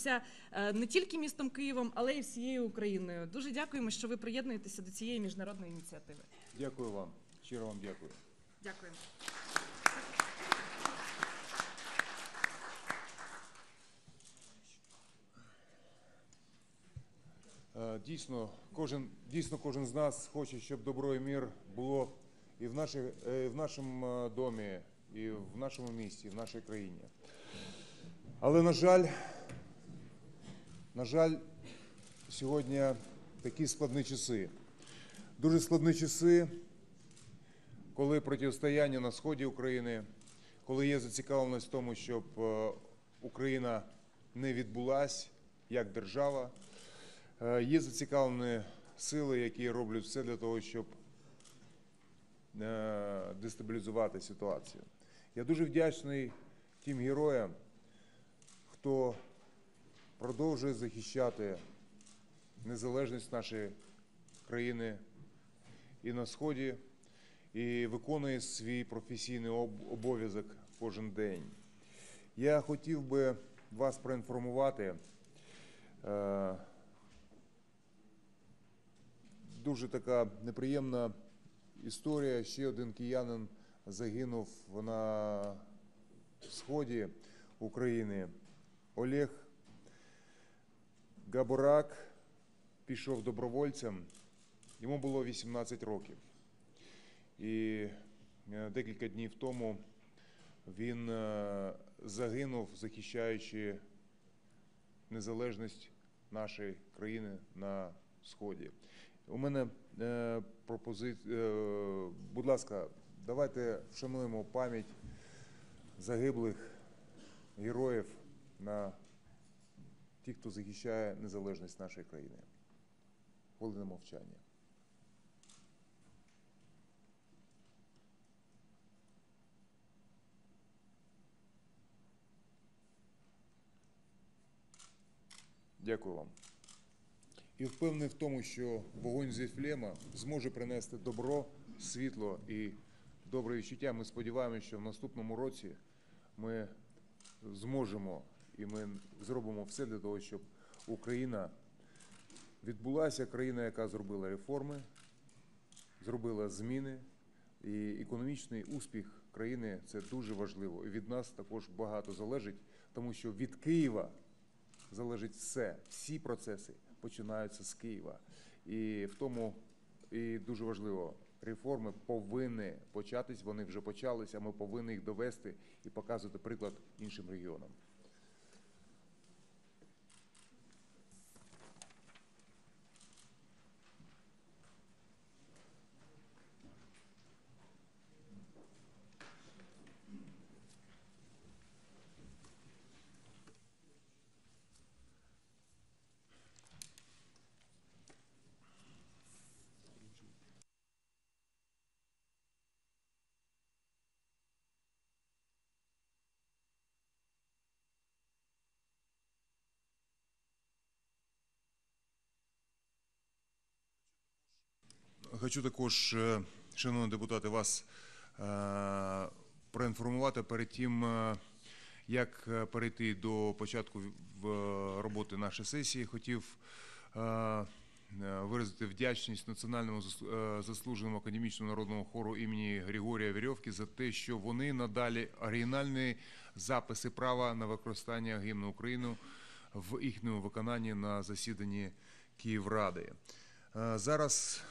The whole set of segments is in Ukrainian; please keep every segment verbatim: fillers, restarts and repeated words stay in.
пишаємося не тільки містом Києвом, але й всією Україною. Дуже дякуємо, що ви приєднуєтеся до цієї міжнародної ініціативи. Дякую вам. Щиро вам дякую. Дякуємо. Дійсно, кожен, дійсно, кожен з нас хоче, щоб добро і мир було і в, нашій, і в нашому домі, і в нашому місті, і в нашій країні. Але, на жаль, на жаль, сьогодні такі складні часи. Дуже складні часи, коли протистояння на сході України, коли є зацікавленість в тому, щоб Україна не відбулась як держава. Є зацікавлені сили, які роблять все для того, щоб дестабілізувати ситуацію. Я дуже вдячний тим героям, хто продовжує захищати незалежність нашої країни і на Сході, і виконує свій професійний обов'язок кожен день. Я хотів би вас проінформувати. Дуже така неприємна історія. Ще один киянин загинув на сході України. Олег Габурак пішов добровольцем. Йому було вісімнадцять років. І декілька днів тому він загинув, захищаючи незалежність нашої країни на Сході. У мене е, пропозиція, е, будь ласка, давайте вшануємо пам'ять загиблих героїв на тих, хто захищає незалежність нашої країни. Хвилина мовчання. Дякую вам. І впевнений в тому, що вогонь з Віфлеєма зможе принести добро, світло і добре відчуття. Ми сподіваємося, що в наступному році ми зможемо і ми зробимо все для того, щоб Україна відбулася, країна, яка зробила реформи, зробила зміни. І економічний успіх країни – це дуже важливо. І від нас також багато залежить, тому що від Києва залежить все, всі процеси починаються з Києва. І в тому і дуже важливо, реформи повинні початись, вони вже почалися, ми повинні їх довести і показувати приклад іншим регіонам. Хочу також, шановні депутати, вас проінформувати перед тим, як перейти до початку роботи нашої сесії. Хотів виразити вдячність Національному заслуженому академічному народному хору імені Григорія Верьовки за те, що вони надали оригінальні записи права на використання гімну України в їхньому виконанні на засіданні Київради. Зараз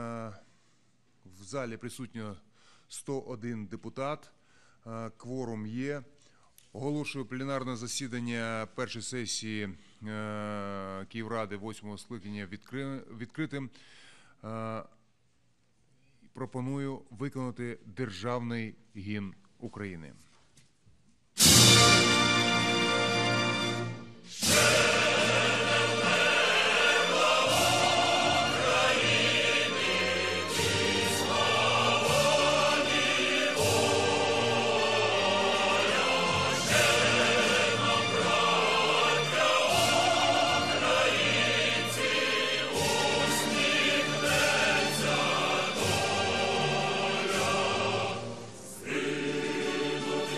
в залі присутньо сто один депутат, кворум є. Оголошую пленарне засідання першої сесії Київради восьмого скликання відкритим. Пропоную виконати державний гімн України. Світло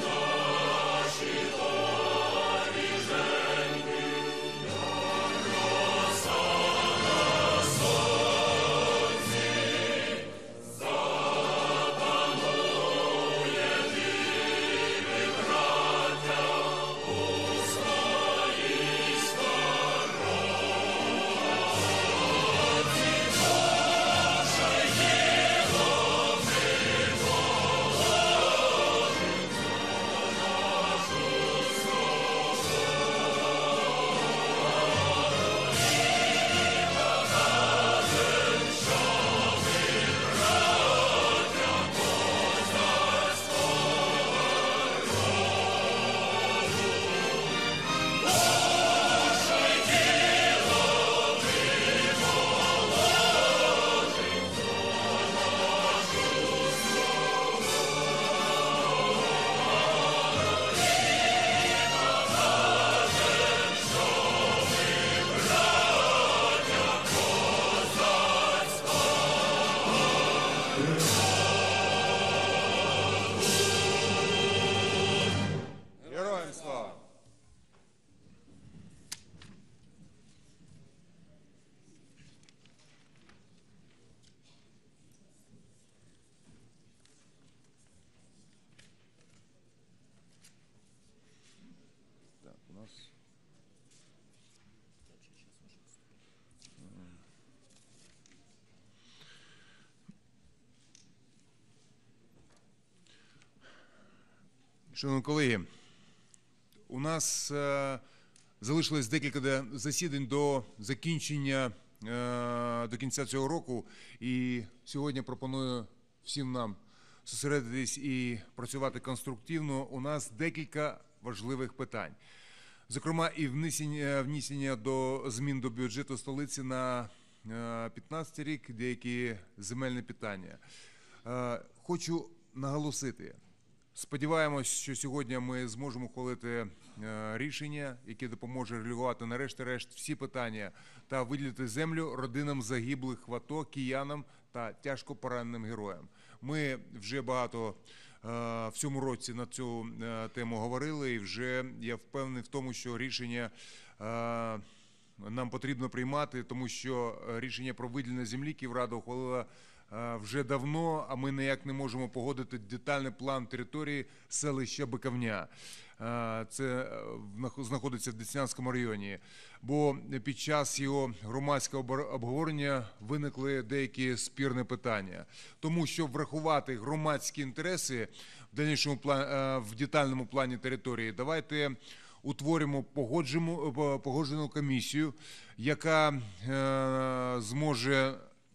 Шановні колеги, у нас е, залишилось декілька засідань до закінчення, е, до кінця цього року, і сьогодні пропоную всім нам зосередитись і працювати конструктивно. У нас декілька важливих питань. Зокрема, і внесення, внесення до змін до бюджету столиці на п'ятнадцятий рік, деякі земельні питання. Е, хочу наголосити. Сподіваємось, що сьогодні ми зможемо ухвалити рішення, яке допоможе реалізувати нарешті-решт всі питання та виділити землю родинам загиблих в АТО, киянам та тяжко пораненим героям. Ми вже багато в цьому році на цю тему говорили, і вже я впевнений в тому, що рішення нам потрібно приймати, тому що рішення про виділення землі Київрада ухвалила вже давно, а ми ніяк не можемо погодити детальний план території селища Биковня. Це знаходиться в Деснянському районі. Бо під час його громадського обговорення виникли деякі спірні питання. Тому, щоб врахувати громадські інтереси в дальнішому плані, в детальному плані території, давайте утворимо погоджену комісію, яка зможе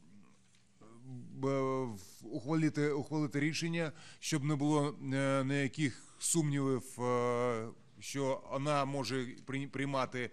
ухвалити, ухвалити рішення, щоб не було ніяких сумнівів, що вона може приймати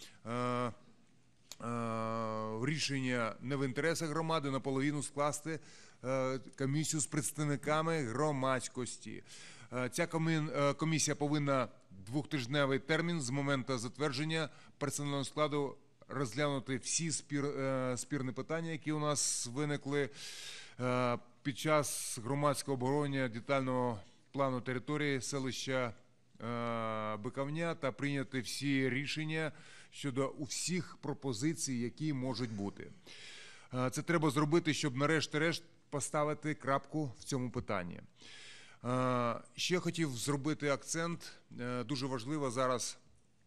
рішення не в інтересах громади, наполовину скласти комісію з представниками громадськості. Ця комісія повинна двохтижневий термін з моменту затвердження персонального складу розглянути всі спір, спірні питання, які у нас виникли під час громадського обговорення детального плану території селища Биковня та прийняти всі рішення щодо усіх пропозицій, які можуть бути. Це треба зробити, щоб нарешті-решт поставити крапку в цьому питанні. Ще хотів зробити акцент, дуже важливо зараз.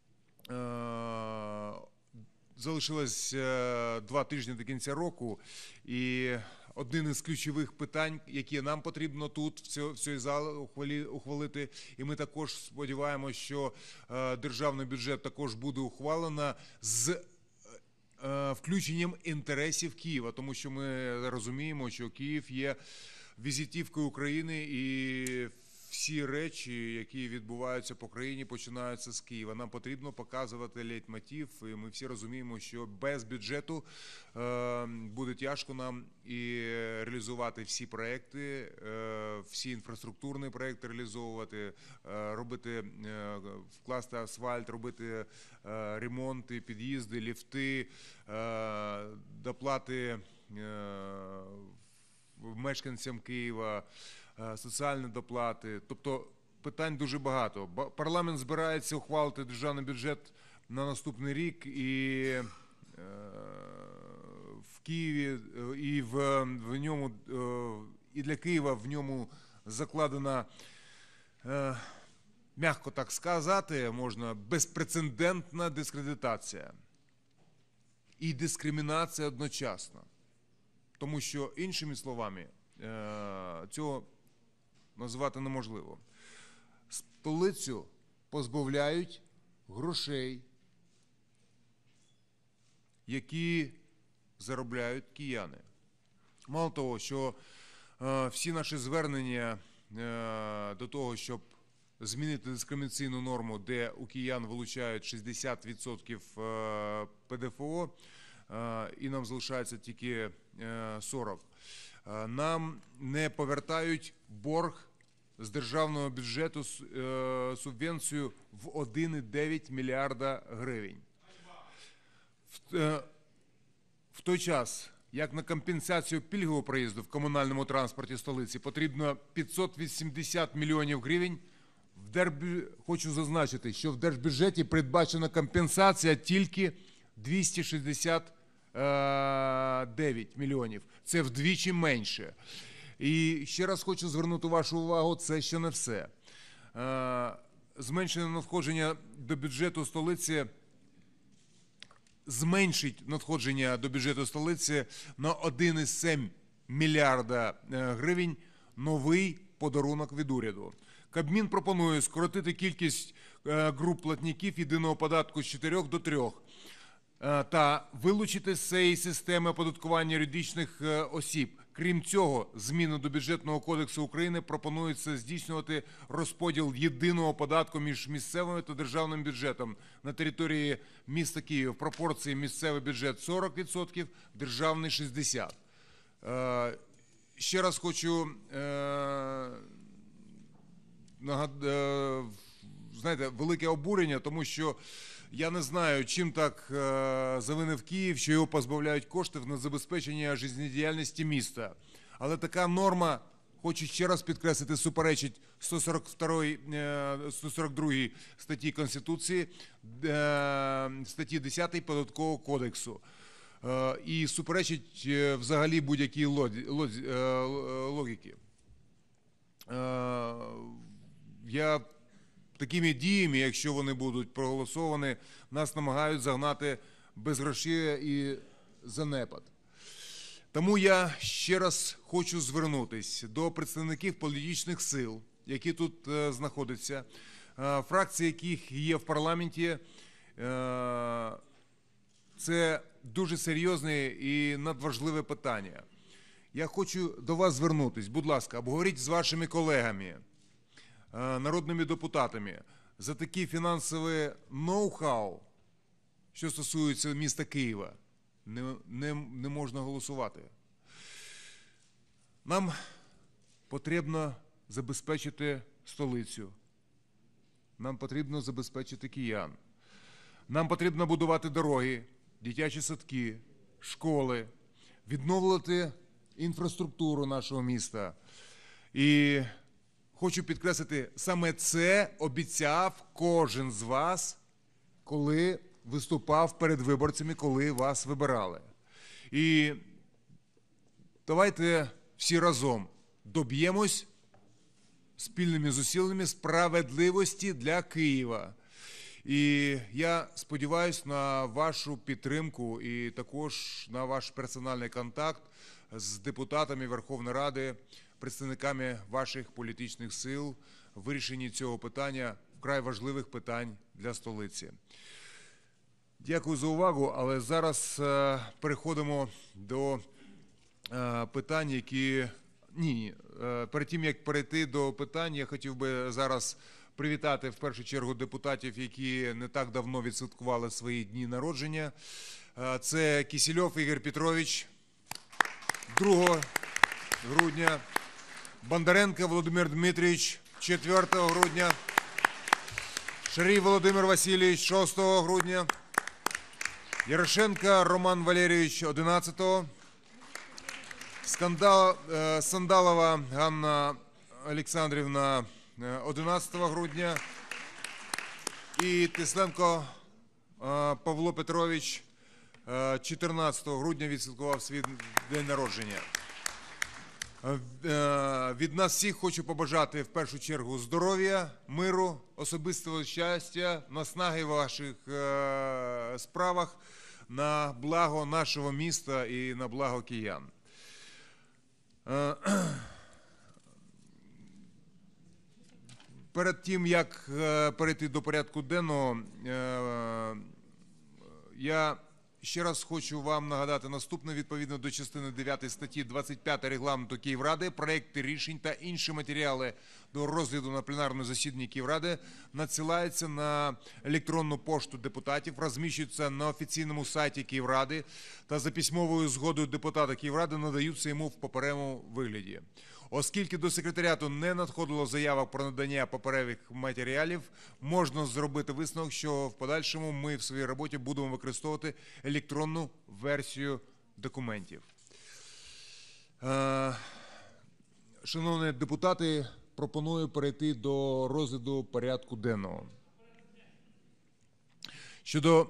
Залишилось два тижні до кінця року, і один із ключових питань, які нам потрібно тут, в цій залі, ухвалити, і ми також сподіваємося, що державний бюджет також буде ухвалено з включенням інтересів Києва, тому що ми розуміємо, що Київ є візитівкою України, і всі речі, які відбуваються по країні, починаються з Києва. Нам потрібно показувати лейтмотив, і ми всі розуміємо, що без бюджету е, буде тяжко нам і реалізувати всі проекти, е, всі інфраструктурні проекти реалізовувати, е, робити, е, вкласти асфальт, робити е, ремонти, під'їзди, ліфти, е, доплати е, мешканцям Києва, соціальні доплати. Тобто питань дуже багато. Парламент збирається ухвалити державний бюджет на наступний рік, і е, в Києві, і в, в ньому, е, і для Києва в ньому закладена, е, м'яко так сказати, можна, безпрецедентна дискредитація і дискримінація одночасно. Тому що, іншими словами, е, цього назвати неможливо. Столицю позбавляють грошей, які заробляють кияни. Мало того, що е, всі наші звернення е, до того, щоб змінити дискримінаційну норму, де у киян вилучають шістдесят відсотків е, ПДФО, е, і нам залишається тільки е, сорок відсотків. Нам не повертають борг з державного бюджету субвенцію в один цілих дев'ять мільярда гривень. В, в той час, як на компенсацію пільгового проїзду в комунальному транспорті столиці потрібно п'ятсот вісімдесят мільйонів гривень, в держбю... хочу зазначити, що в держбюджеті передбачена компенсація тільки двісті шістдесят дев'ять мільйонів. Це вдвічі менше. І ще раз хочу звернути вашу увагу, це ще не все. Зменшене надходження до бюджету столиці зменшить надходження до бюджету столиці на один цілих сім мільярда гривень новий подарунок від уряду. Кабмін пропонує скоротити кількість груп платників єдиного податку з чотирьох до трьох та вилучити з цієї системи оподаткування юридичних осіб. Крім цього, зміни до Бюджетного кодексу України пропонується здійснювати розподіл єдиного податку між місцевим та державним бюджетом на території міста Києва в пропорції місцевий бюджет сорок відсотків, державний шістдесят відсотків. Ще раз хочу знаєте, велике обурення, тому що я не знаю, чим так завинив Київ, що його позбавляють коштів на забезпечення життєдіяльності міста. Але така норма, хочу ще раз підкреслити, суперечить сто сорок другій статті Конституції, статті десятій Податкового кодексу. І суперечить взагалі будь-якій логіки. Я такими діями, якщо вони будуть проголосовані, нас намагають загнати без грошей і занепад. Тому я ще раз хочу звернутися до представників політичних сил, які тут знаходяться, фракції, яких є в парламенті. Це дуже серйозне і надважливе питання. Я хочу до вас звернутися. Будь ласка, обговоріть з вашими колегами, народними депутатами, за такі фінансові ноу-хау, що стосується міста Києва, не, не, не можна голосувати. Нам потрібно забезпечити столицю. Нам потрібно забезпечити киян. Нам потрібно будувати дороги, дитячі садки, школи, відновлювати інфраструктуру нашого міста. І хочу підкреслити, саме це обіцяв кожен з вас, коли виступав перед виборцями, коли вас вибирали. І давайте всі разом доб'ємось спільними зусиллями справедливості для Києва. І я сподіваюся на вашу підтримку і також на ваш персональний контакт з депутатами Верховної Ради, представниками ваших політичних сил в вирішенні цього питання, вкрай важливих питань для столиці. Дякую за увагу, але зараз е, переходимо до е, питань, які... Ні, е, перед тим, як перейти до питань, я хотів би зараз привітати в першу чергу депутатів, які не так давно відсвяткували свої дні народження. Е, це Кісельов Ігор Петрович, другого грудня, Бондаренко Володимир Дмитрович, четвертого грудня, Шарій Володимир Васильович, шостого грудня, Ярошенко Роман Валерійович, одинадцятого, Скандал, е, Сандалова Ганна Олександрівна, одинадцятого грудня, і Тисленко е, Павло Петрович, е, чотирнадцятого грудня відсвяткував свій день народження. Від нас всіх хочу побажати в першу чергу здоров'я, миру, особистого щастя, наснаги в ваших справах на благо нашого міста і на благо киян. Перед тим, як перейти до порядку денного, я ще раз хочу вам нагадати наступне. Відповідно до частини дев'ятої статті двадцять п'ятої Регламенту Київради, проекти рішень та інші матеріали до розгляду на пленарному засіданні Київради надсилаються на електронну пошту депутатів, розміщуються на офіційному сайті Київради та за письмовою згодою депутата Київради надаються йому в паперовому вигляді. Оскільки до секретаріату не надходило заявок про надання паперових матеріалів, можна зробити висновок, що в подальшому ми в своїй роботі будемо використовувати електронну версію документів. Шановні депутати, пропоную перейти до розгляду порядку денного. Щодо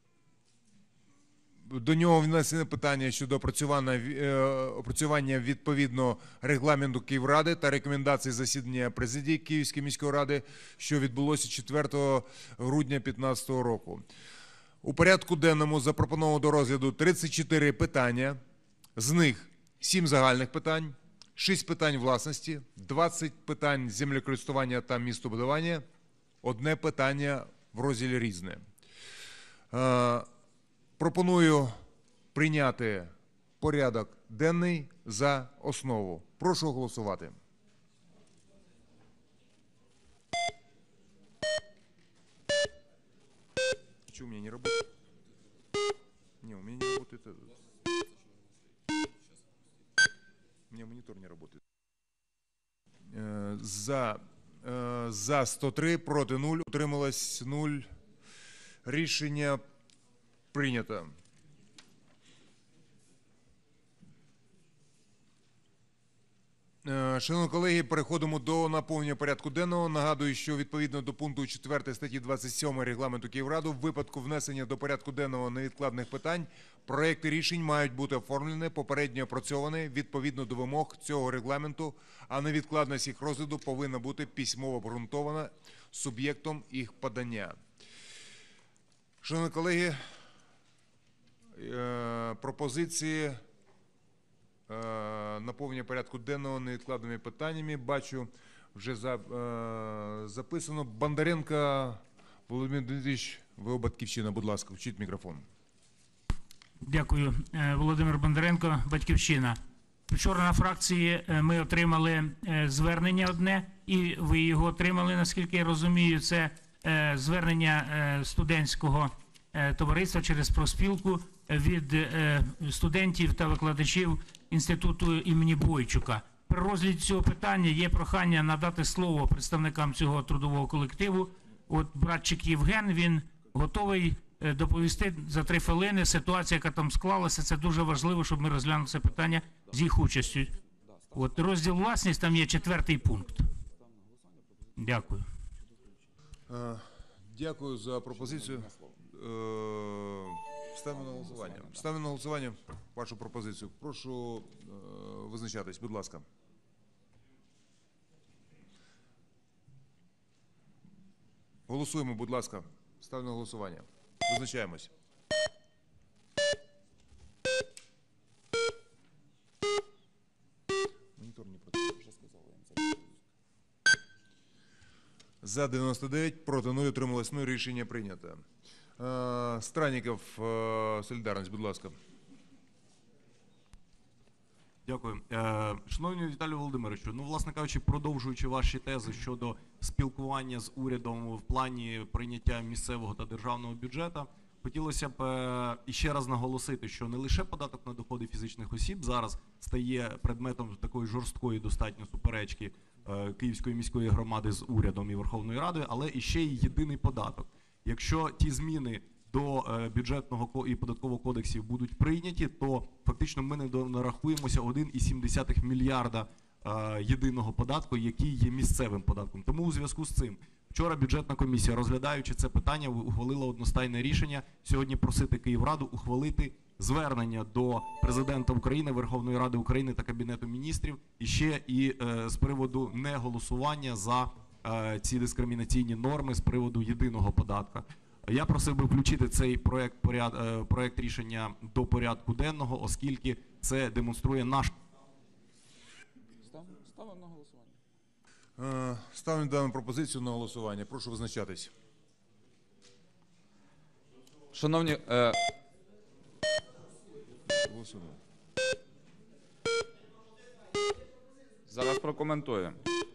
До нього внесено питання щодо опрацювання відповідно регламенту Київради та рекомендацій засідання президії Київської міської ради, що відбулося четвертого грудня дві тисячі п'ятнадцятого року. У порядку денному запропоновано до розгляду тридцять чотири питання, з них сім загальних питань, шість питань власності, двадцять питань землекористування та містобудування, одне питання в розділі «Різне». Е, пропоную прийняти порядок денний за основу. Прошу голосувати. Что, у меня не работает? Не, у меня не работает этот. У меня монитор не работает. Э, За, э, за сто три, проти нуль, утрималось нуль. Рішення прийнято. Е, Шановні колеги, переходимо до наповнення порядку денного. Нагадую, що відповідно до пункту четвертої статті двадцять сьомої Регламенту Київради в випадку внесення до порядку денного невідкладних питань проекти рішень мають бути оформлені, попередньо опрацьовані відповідно до вимог цього регламенту, а невідкладність їх розгляду повинна бути письмово обґрунтована суб'єктом їх подання. Шановні колеги, е, пропозиції наповнення порядку денного невідкладними питаннями. Бачу, вже за, е, записано. Бондаренко Володимир Дмитрович, ви Батьківщина, будь ласка, включіть мікрофон. Дякую. Е, Володимир Бондаренко, Батьківщина. Вчора на фракції е, ми отримали е, звернення одне, і ви його отримали, наскільки я розумію, це е, звернення е, студентського е, товариства через профспілку від е, студентів та викладачів інституту імені Бойчука. При розгляді цього питання є прохання надати слово представникам цього трудового колективу. От братчик Євген, він готовий е, доповісти за три хвилини ситуацію, яка там склалася. Це дуже важливо, щоб ми розглянули це питання з їх участю. От розділ власність, там є четвертий пункт. Дякую. Е, Дякую за пропозицію. Е, Ставимо на голосування. Ставимо на голосування вашу пропозицію. Прошу е, визначатись, будь ласка. Голосуємо, будь ласка. Ставимо на голосування. Визначаємось. Монітор не працює. За дев'яносто дев'ять, проти нуль, утрималось нуль, рішення прийнято. Е, Страніков, е, Солідарність, будь ласка. Дякую. Е, Шановний Віталію Володимировичу, ну, власне кажучи, продовжуючи ваші тези щодо спілкування з урядом в плані прийняття місцевого та державного бюджету, хотілося б е, іще раз наголосити, що не лише податок на доходи фізичних осіб зараз стає предметом такої жорсткої достатньо суперечки е, Київської міської громади з урядом і Верховною Радою, але іще й єдиний податок. Якщо ті зміни до е, бюджетного і податкового кодексів будуть прийняті, то фактично ми не нарахуємося один цілих сім десятих мільярда е, єдиного податку, який є місцевим податком. Тому у зв'язку з цим вчора бюджетна комісія, розглядаючи це питання, ухвалила одностайне рішення сьогодні просити Київраду ухвалити звернення до Президента України, Верховної Ради України та Кабінету міністрів і ще і е, з приводу неголосування за е, ці дискримінаційні норми з приводу єдиного податка. Я просив би включити цей проект, поряд, е, проект рішення до порядку денного, оскільки це демонструє наш... Ставимо на голосування. Е, Ставимо дану пропозицію на голосування. Прошу визначатись. Шановні, е, Голосуємо. зараз прокоментую.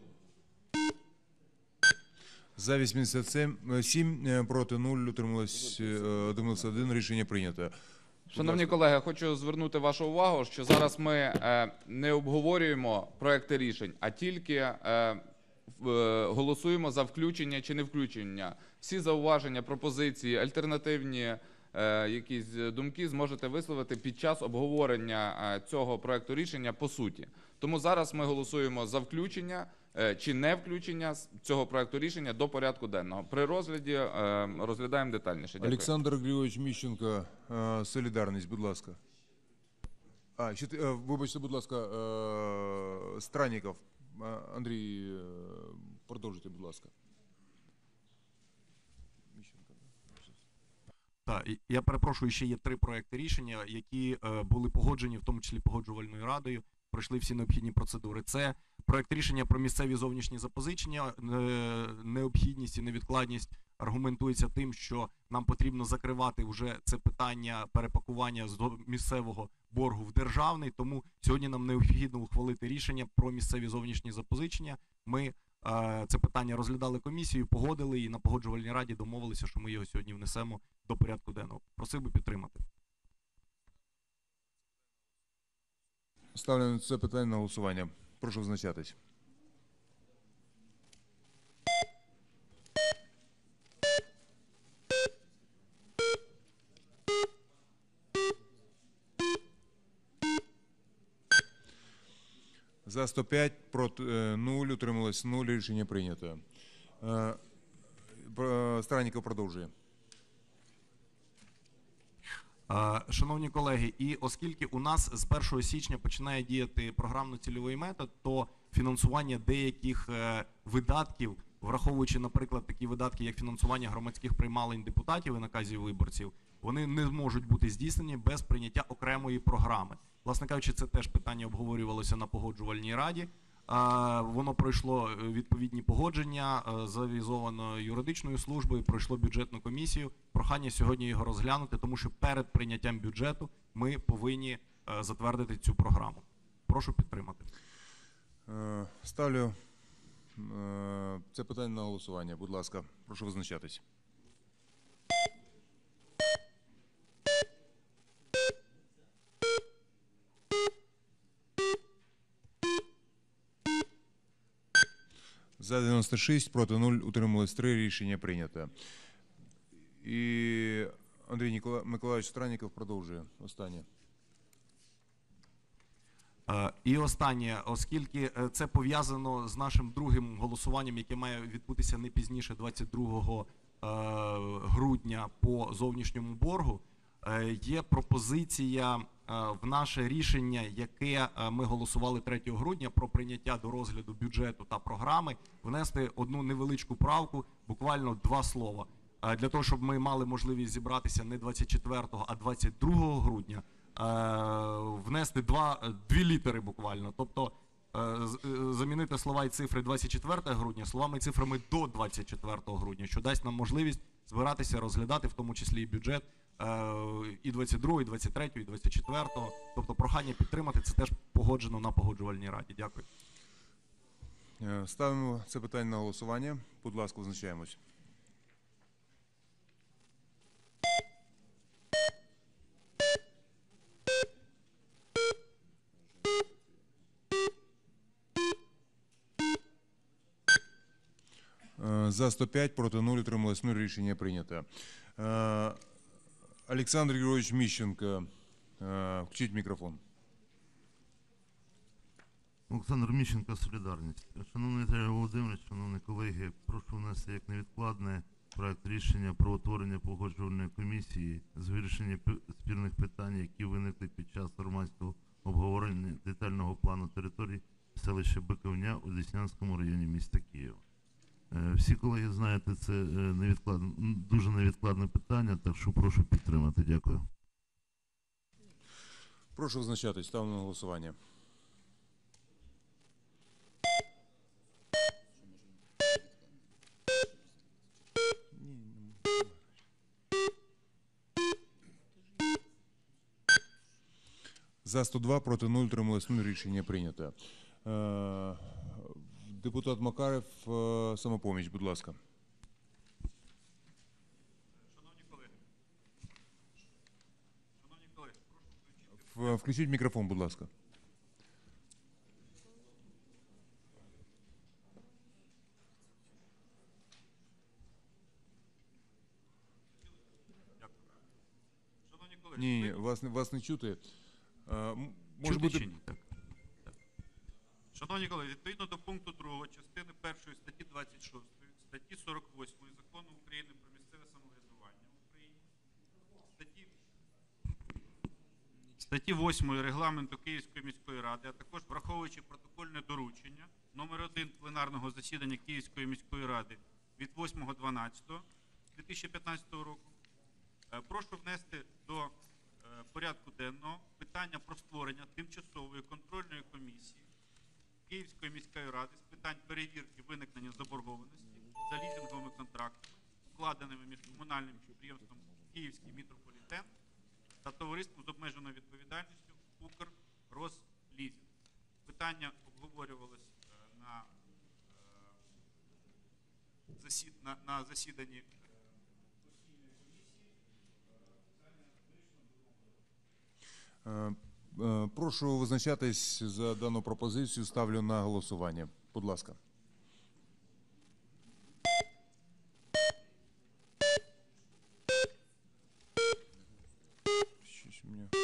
За вісімдесят сім, е, проти нуль, утрималось е, дев'яносто один, рішення прийнято. Шановні колеги, хочу звернути вашу увагу, що зараз ми е, не обговорюємо проекти рішень, а тільки е, е, голосуємо за включення чи не включення. Всі зауваження, пропозиції, альтернативні е, якісь думки зможете висловити під час обговорення е, цього проекту рішення по суті. Тому зараз ми голосуємо за включення е, чи не включення цього проекту рішення до порядку денного. При розгляді е, розглядаємо детальніше. Дякую. Олександр Григорович Міщенко, е, Солідарність, будь ласка. А, ще, е, вибачте, будь ласка, е, Страніков. Е, Андрій, е, продовжуйте, будь ласка. Так, і я перепрошую, ще є три проекти рішення, які е, були погоджені, в тому числі Погоджувальною радою. пройшли всі необхідні процедури. Це проект рішення про місцеві зовнішні запозичення. Е, необхідність і невідкладність аргументується тим, що нам потрібно закривати вже це питання перепакування з місцевого боргу в державний, тому сьогодні нам необхідно ухвалити рішення про місцеві зовнішні запозичення. Ми е, це питання розглядали комісією, погодили і на погоджувальній раді домовилися, що ми його сьогодні внесемо до порядку денного. Просив би підтримати. Ставлю це питання на голосування. Прошу визначатись. За сто п'ять, проти нуль, утрималось нуль, рішення прийнято. Е, про- Странников продовжує. Е, Шановні колеги, і оскільки у нас з першого січня починає діяти програмно-цільовий метод, то фінансування деяких е, видатків, враховуючи, наприклад, такі видатки, як фінансування громадських приймалень депутатів і наказів виборців, вони не можуть бути здійснені без прийняття окремої програми. Власне кажучи, це теж питання обговорювалося на погоджувальній раді. Е, Воно пройшло відповідні погодження, е, завізовано юридичною службою, пройшло бюджетну комісію. Прохання сьогодні його розглянути, тому що перед прийняттям бюджету ми повинні е, затвердити цю програму. Прошу підтримати. Е, Ставлю е, це питання на голосування. Будь ласка, прошу визначатись. За дев'яносто шість, проти нуль, утрималось три, рішення прийнято. І Андрій Нікола... Миколаївич Странников продовжує. Останнє. Е, І останнє, оскільки е, це пов'язано з нашим другим голосуванням, яке має відбутися не пізніше двадцять другого е, грудня по зовнішньому боргу, е, є пропозиція е, в наше рішення, яке е, ми голосували третього грудня про прийняття до розгляду бюджету та програми, внести одну невеличку правку, буквально два слова. Е, Для того, щоб ми мали можливість зібратися не двадцять четвертого, а двадцять другого грудня, е, внести два, дві літери буквально. Тобто е, з- е, замінити слова і цифри двадцять четвертого грудня словами і цифрами до двадцять четвертого грудня, що дасть нам можливість збиратися, розглядати в тому числі і бюджет е, і двадцять другого, і двадцять третього, і двадцять четвертого. Тобто прохання підтримати, це теж погоджено на погоджувальній раді. Дякую. Е, Ставимо це питання на голосування. Будь ласка, визначаємось. Е, За сто п'ять, проти нуль, утрималось нуль, рішення прийнято. Е, Олександр Григорович Міщенко, е, включіть мікрофон. Олександр Міщенко, Солідарність. Шановний Віталій Володимирович, шановні колеги, прошу внести як невідкладне проект рішення про утворення погоджувальної комісії з вирішення пи- спірних питань, які виникли під час громадського обговорення детального плану територій селища Биковня у Деснянському районі міста Києва. Е, Всі колеги знаєте, це е, невідкладне, м, дуже невідкладне питання, так що прошу підтримати. Дякую. Прошу визначатись. Ставимо на голосування. За сто два, проти нуль, утрималось нуль, рішення прийнято. Е, Депутат Макаров, е, Самопоміч, будь ласка. Шановні колеги, шановні колеги, прошу включити. В- Включіть мікрофон, будь ласка. Шановні колеги, Ні, ні, ви- вас, не- вас не чути. Е, м- Може Чути бути... чи ні? Так. шановні колеги, відповідно до пункту другого частини першої статті двадцять шостої, статті сорок восьмої Закону України про місцеве самоврядування в Україні, статті, статті восьмої Регламенту Київської міської ради, а також враховуючи протокольне доручення номер один пленарного засідання Київської міської ради від восьмого дванадцятого дві тисячі п'ятнадцятого року, е, прошу внести до е, порядку денного питання про створення тимчасової контрольної комісії Київської міської ради з питань перевірки виникнення заборгованості за лізинговими контрактами, укладеними між комунальним підприємством Київський мітрополітен та товариством з обмеженою відповідальністю «Укррослізинг». Питання обговорювалось е, на, е, засід, на, на засіданні Е, е, Прошу визначатись за дану пропозицію. Ставлю на голосування. Будь ласка. Щось у мене.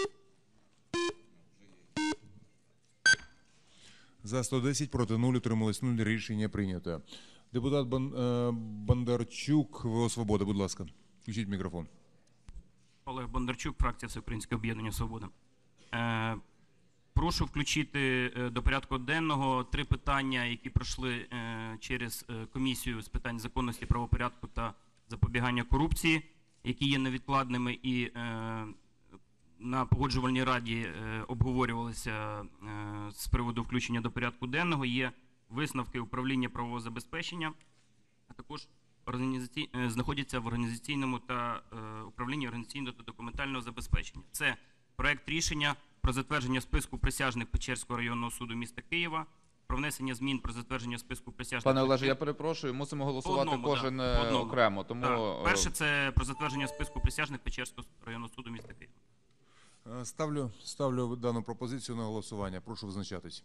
За сто десять, проти нуль, утрималось нуль. Рішення прийнято. Депутат Бон- е, Бондарчук, ВО «Свобода», будь ласка. Включіть мікрофон. Олег Бондарчук, фракція Всеукраїнське об'єднання «Свобода». Е, прошу включити е, до порядку денного три питання, які пройшли е, через е, комісію з питань законності, правопорядку та запобігання корупції, які є невідкладними і е, на погоджувальній раді е, обговорювалися е, з приводу включення до порядку денного. Є висновки управління правового забезпечення, а також організаці... е, знаходяться в організаційному та е, управлінні організаційного та документального забезпечення. Це проект рішення про затвердження списку присяжних Печерського районного суду міста Києва, про внесення змін про затвердження списку присяжних. Пане Олеже, я перепрошую, мусимо голосувати одному, кожен да, е, по одному. окремо. Тому Так. е, Перше це про затвердження списку присяжних Печерського районного суду міста Києва. Е, Ставлю, ставлю дану пропозицію на голосування. Прошу визначатись.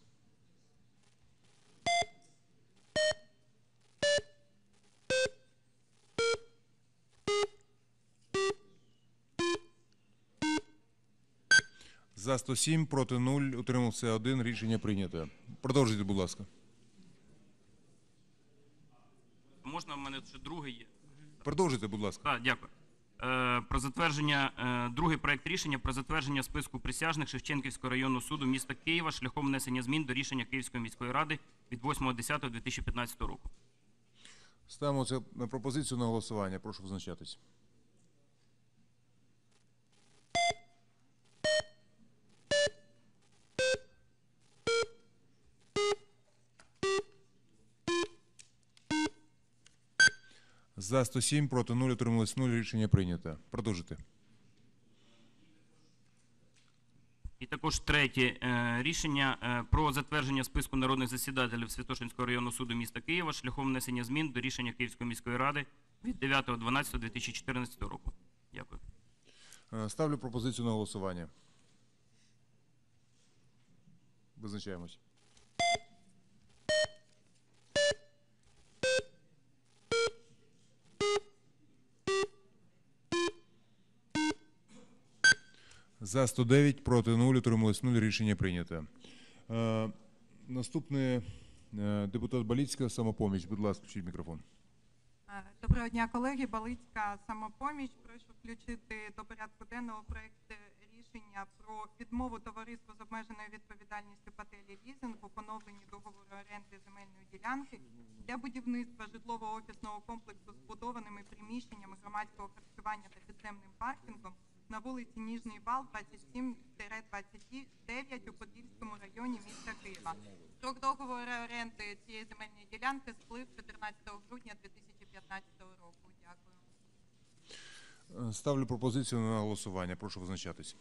За сто сім, проти нуль, утримався один. Рішення прийнято. Продовжуйте, будь ласка. Можна, в мене ще другий є. Продовжуйте, будь ласка. Так, дякую. Е, про затвердження, е, другий проект рішення про затвердження списку присяжних Шевченківського районного суду міста Києва шляхом внесення змін до рішення Київської міської ради від восьмого десятого дві тисячі п'ятнадцятого року. Ставимо цю пропозицію на голосування. Прошу визначатись. За сто сім, проти нуль, утрималось нуль. Рішення прийнято. Продовжуйте. І також третє е, рішення е, про затвердження списку народних засідателів Святошинського районного суду міста Києва шляхом внесення змін до рішення Київської міської ради від дев'ятого дванадцятого дві тисячі чотирнадцятого року. Дякую. Е, Ставлю пропозицію на голосування. Визначаємось. За сто дев'ять, проти нуль, утрималось нуль. Рішення прийнято. Е, Наступний е, депутат Балицька, «Самопоміч». Будь ласка, включіть мікрофон. Доброго дня, колеги. Балицька, «Самопоміч». Прошу включити до порядку денного проект рішення про відмову товариству з обмеженою відповідальністю «Пателі Лізинг» у поновленні договору оренди земельної ділянки для будівництва житлово-офісного комплексу з збудованими приміщеннями громадського харчування та підземним паркінгом на вулиці Ніжний Вал, двадцять сім двадцять дев'ять у Подільському районі міста Києва. Строк договору оренди цієї земельної ділянки сплив чотирнадцятого грудня дві тисячі п'ятнадцятого року. Дякую. Е, Ставлю пропозицію на голосування. Прошу визначатись.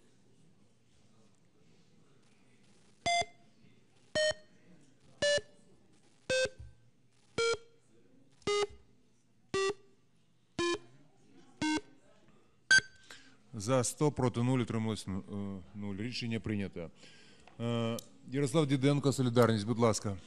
За сто, проти нуль, утрималось нуль. Рішення прийнято. Е, Ярослав Діденко, «Солідарність», будь ласка.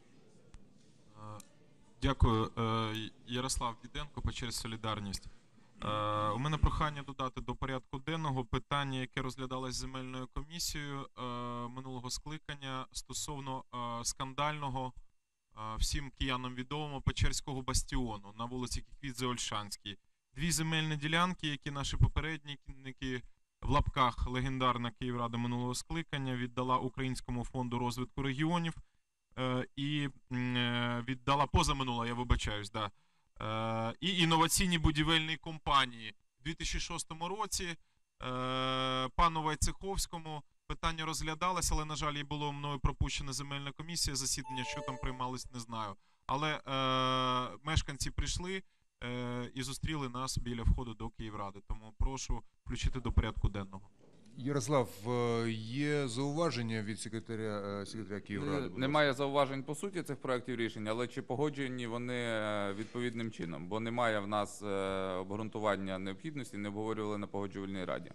Дякую. Е, Ярослав Діденко, Печерськ «Солідарність». Е, У мене прохання додати до порядку денного питання, яке розглядалось земельною комісією е, минулого скликання стосовно е, скандального, е, всім киянам відомого Печерського бастіону на вулиці Кіквідзе-Ольшанській. Дві земельні ділянки, які наші попередники, в лапках легендарна Київрада минулого скликання, віддала Українському фонду розвитку регіонів е, і е, віддала позаминула, я вибачаюсь, да, е, і інноваційній будівельній компанії. У дві тисячі шостому році пану Войцеховському. Питання розглядалось, але, на жаль, і було мною пропущена земельна комісія, засідання, що там приймалось, не знаю. Але е, мешканці прийшли е, і зустріли нас біля входу до Київради. Тому прошу включити до порядку денного. Ярослав, е, є зауваження від секретаря, е, секретаря Київради? будь ласка? Немає зауважень по суті цих проєктів рішень, але чи погоджені вони е, відповідним чином? Бо немає в нас е, обґрунтування необхідності, не обговорювали на погоджувальній раді.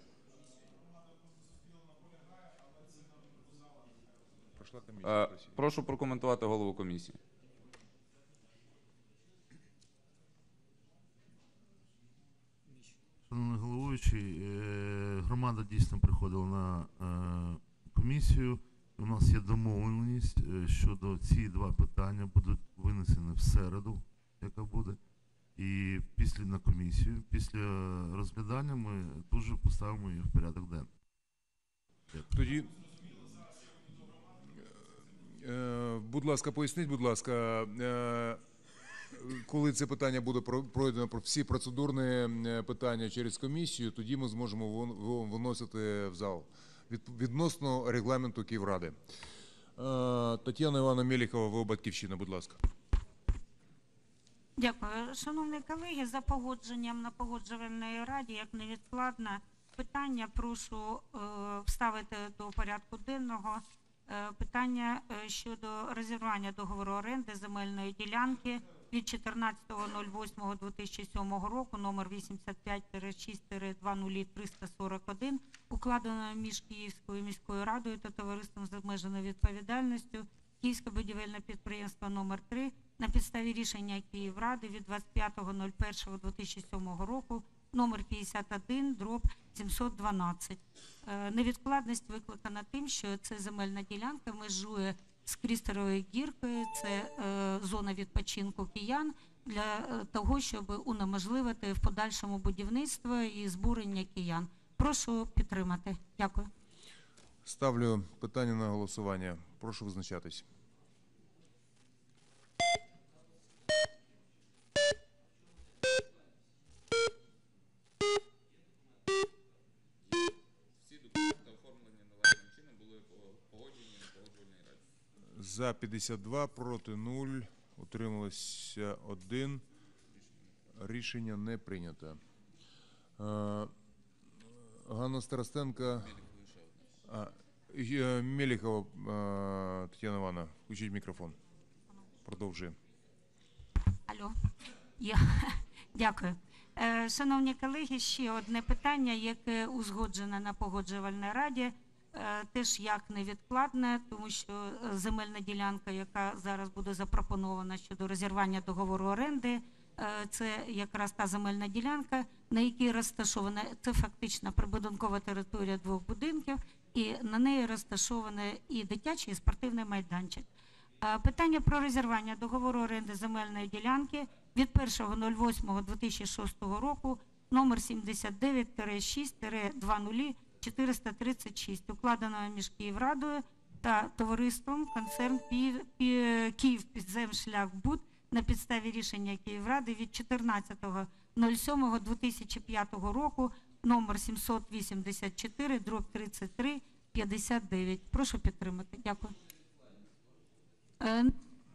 Пройшла комісія, Е, просіть. прошу прокоментувати голову комісії. Шановний головуючий, е, громада дійсно приходила на е, комісію. У нас є домовленість е, щодо ці два питання будуть винесені в середу, яка буде. І після на комісію, після розглядання ми дуже поставимо її в порядок денний. Тоді, е, будь ласка, поясніть, будь ласка, е, коли це питання буде про- пройдено, про всі процедурні е, питання через комісію, тоді ми зможемо вон- вон- виносити в зал від- відносно регламенту Київради. Е, Тетяна Івановна Меліхова, ви «Батьківщина», будь ласка. Дякую. Шановні колеги, за погодженням на погоджувальній раді, як невідкладне питання, прошу е, вставити до порядку денного е, питання е, щодо розірвання договору оренди земельної ділянки від чотирнадцятого восьмого дві тисячі сьомого року номер вісімдесят п'ять шість два нуль триста сорок один, укладеного між Київською міською радою та товариством з обмеженою відповідальністю Київське будівельне підприємство номер три на підставі рішення Київради від двадцять п'ятого першого дві тисячі сьомого року номер п'ятдесят один дроб сімсот дванадцять. Е, Невідкладність викликана тим, що це земельна ділянка межує з Крістеровою гіркою, це е, зона відпочинку киян для е, того, щоб унеможливити в подальшому будівництво і збурення киян. Прошу підтримати. Дякую. Ставлю питання на голосування. Прошу визначатись. Всі документи оформлені належним чином, були погоджені на погоджувальній раді. За п'ятдесят два, проти нуль, утрималося один. Рішення не прийнято. Е, Ганна Старостенко. А, е, Меліхова е, Тетяна Івановна, включіть мікрофон. Продовжуємо. Алло. Я... Дякую. Е, Шановні колеги, ще одне питання, яке узгоджене на погоджувальній раді, е, теж як невідкладне, тому що е, земельна ділянка, яка зараз буде запропонована щодо розірвання договору оренди, е, це якраз та земельна ділянка, на якій розташована, це фактично прибудинкова територія двох будинків, і на неї розташований і дитячий, і спортивний майданчик. Е, Питання про розірвання договору оренди земельної ділянки від першого восьмого дві тисячі шостого року номер сімдесят дев'ять шість два нуль чотириста тридцять шість, укладеного між Київрадою та товариством концерн Пі- Пі- «Київпідземшляхбуд» на підставі рішення Київради від чотирнадцятого сьомого дві тисячі п'ятого року номер сімсот вісімдесят чотири дроб тридцять три п'ятдесят дев'ять. Прошу підтримати. Дякую. Е,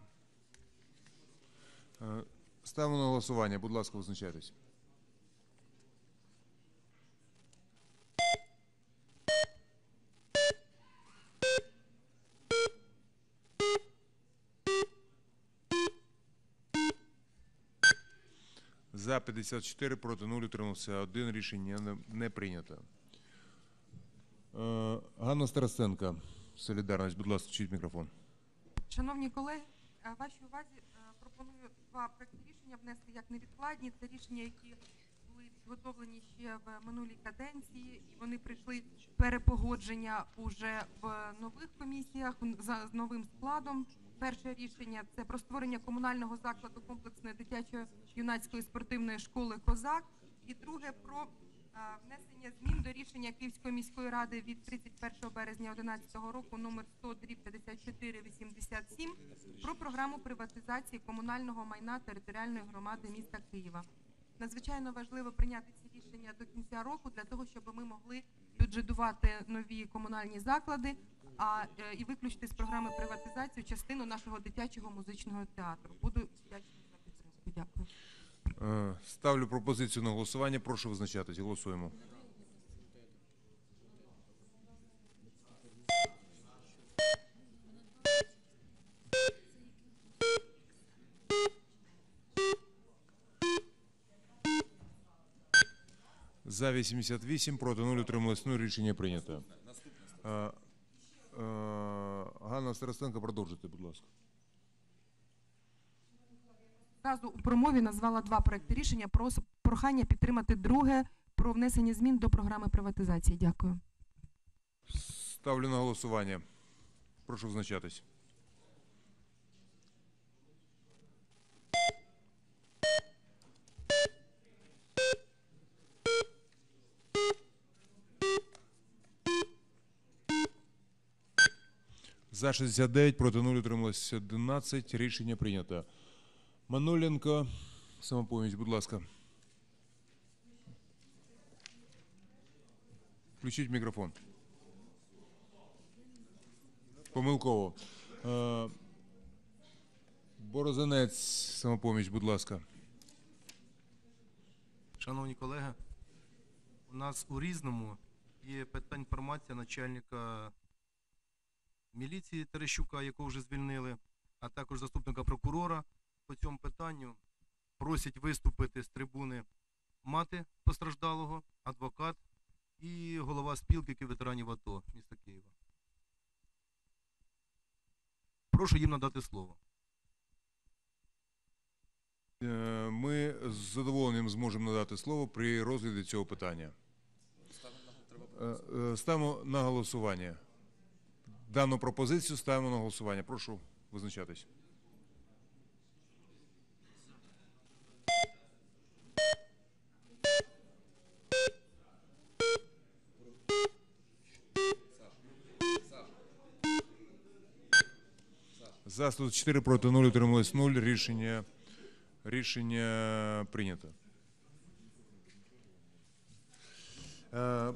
Е, Ставимо на голосування. Будь ласка, визначайтесь. За п'ятдесят чотири, проти нуль, утримався один. Рішення не, не прийнято. Е, Ганна Старостенко, «Солідарність», будь ласка, включіть мікрофон. Шановні колеги, е, вашій увазі е, пропоную два проекти рішення внести як невідкладні. Це рішення, які були підготовлені ще в минулій каденції, і вони прийшли перепогодження уже в нових комісіях за з новим складом. Перше рішення – це про створення комунального закладу комплексної дитячо-юнацької спортивної школи «Козак». І друге – про е, внесення змін до рішення Київської міської ради від тридцять першого березня дві тисячі одинадцятого року номер сто п'ятдесят чотири вісімдесят сім про програму приватизації комунального майна територіальної громади міста Києва. Надзвичайно важливо прийняти ці рішення рішення до кінця року для того, щоб ми могли бюджетувати нові комунальні заклади, а е, і виключити з програми приватизацію частину нашого дитячого музичного театру. Буду вдячна за підтримку. Дякую. Е, Ставлю пропозицію на голосування. Прошу визначатись. Голосуємо. За вісімдесят вісім, проти нуль, утрималось нуль. Рішення прийнято. Е, е, Ганна Старостенко, продовжуйте, будь ласка. Зразу у промові назвала два проекти рішення. Про прохання підтримати друге про внесення змін до програми приватизації. Дякую. Ставлю на голосування. Прошу визначатись. За шістдесят дев'ять, проти нуль, утрималось одинадцять. Рішення прийнято. Мануленко, Самопоміч, будь ласка. Включіть мікрофон. Помилково. Е, Борозанець, Самопоміч, будь ласка. Шановні колеги, у нас у Різному є питання інформація начальника міліції Терещука, якого вже звільнили, а також заступника прокурора. По цьому питанню просять виступити з трибуни мати постраждалого, адвокат і голова спілки ветеранів АТО міста Києва. Прошу їм надати слово. Е, Ми з задоволенням зможемо надати слово при розгляді цього питання. Е, е, Ставимо на голосування. Дану пропозицію ставимо на голосування. Прошу визначатись. За сто чотири, проти нуль, утрималось нуль. Рішення, рішення прийнято. Е,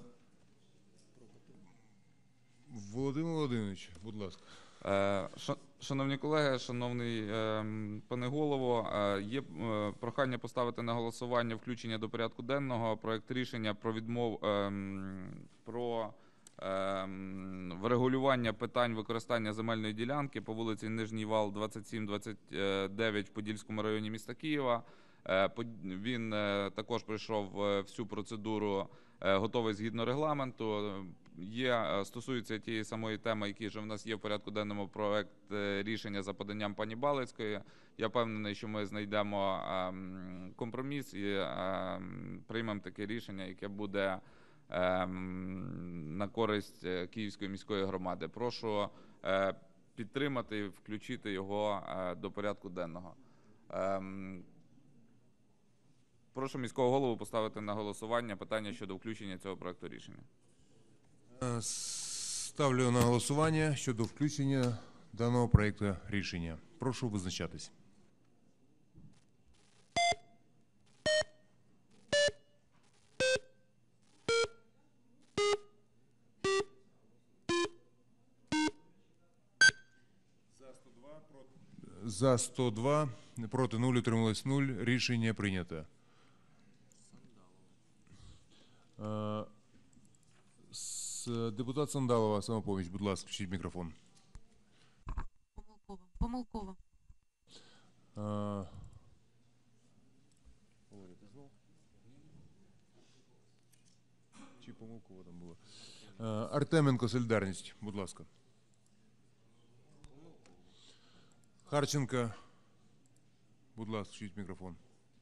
Володимир Володимирович, будь ласка. Е, ша- Шановні колеги, шановний е, пане голово, е, є е, прохання поставити на голосування включення до порядку денного проект рішення про відмов е, м, про е, м, врегулювання питань використання земельної ділянки по вулиці Нижній Вал, двадцять сім двадцять дев'ять в Подільському районі міста Києва. Е, по- Він е, також пройшов е, всю процедуру, е, готовий згідно регламенту. Є, е, стосується тієї самої теми, які вже в нас є в порядку денному, проект е, рішення за поданням пані Балицької. Я впевнений, що ми знайдемо ем, компроміс і ем, приймемо таке рішення, яке буде ем, на користь е, Київської міської громади. Прошу е, підтримати і включити його е, до порядку денного. Ем, Прошу міського голову поставити на голосування питання щодо включення цього проекту рішення. Е, Ставлю на голосування щодо включення даного проекту рішення. Прошу визначатись. За сто два, проти нуль, утрималось нуль. Рішення прийнято. Е, с- Депутат Сандалова, Самопоміч, будь ласка, включіть мікрофон. Помилково. Помилково. Е, Оля, ти знов? Чи помилково там було? Е, Артеменко, Солідарність, будь ласка. Харченко, будь ласка, включіть мікрофон.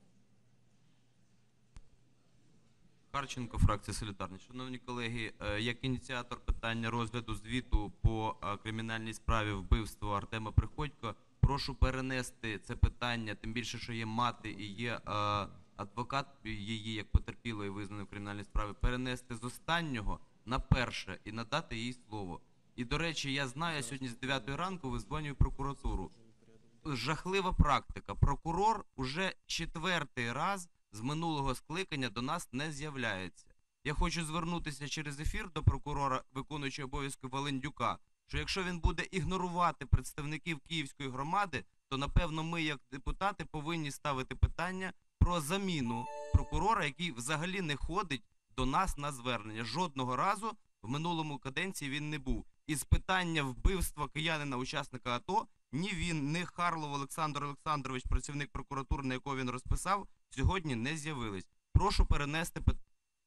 Харченко, фракція Солідарність. Шановні колеги, е, як ініціатор питання розгляду звіту по е, кримінальній справі вбивства Артема Приходько, прошу перенести це питання, тим більше, що є мати і є е, адвокат її, як потерпілої, визнаної в кримінальній справі, перенести з останнього на перше і надати їй слово. І, до речі, я знаю, сьогодні з дев'ятої ранку визвонюю в прокуратуру. Жахлива практика. Прокурор уже четвертий раз з минулого скликання до нас не з'являється. Я хочу звернутися через ефір до прокурора, виконуючого обов'язки Валендюка, що якщо він буде ігнорувати представників Київської громади, то, напевно, ми, як депутати, повинні ставити питання про заміну прокурора, який взагалі не ходить до нас на звернення. Жодного разу в минулому каденції він не був. І з питання вбивства киянина, учасника АТО, ні він, ні Харлов Олександр Олександрович, працівник прокуратури, на якого він розписав, сьогодні не з'явились. Прошу перенести питання.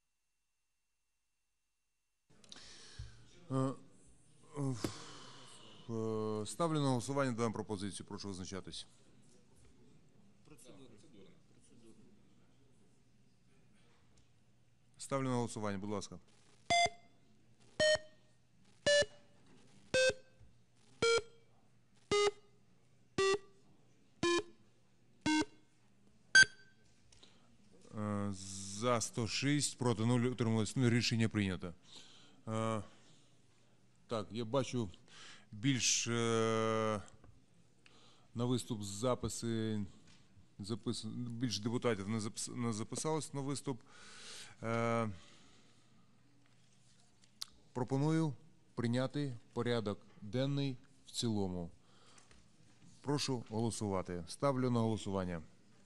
Ставлю на голосування дану пропозицію. Прошу визначатись. Ставлю на голосування, будь ласка. За сто шість, проти нуль, утрималось нуль. Рішення прийнято. Так, я бачу більш е, на виступ записи, запис, більш депутатів не, запис, не записалось на виступ. Е, пропоную прийняти порядок денний в цілому. Прошу голосувати. Ставлю на голосування.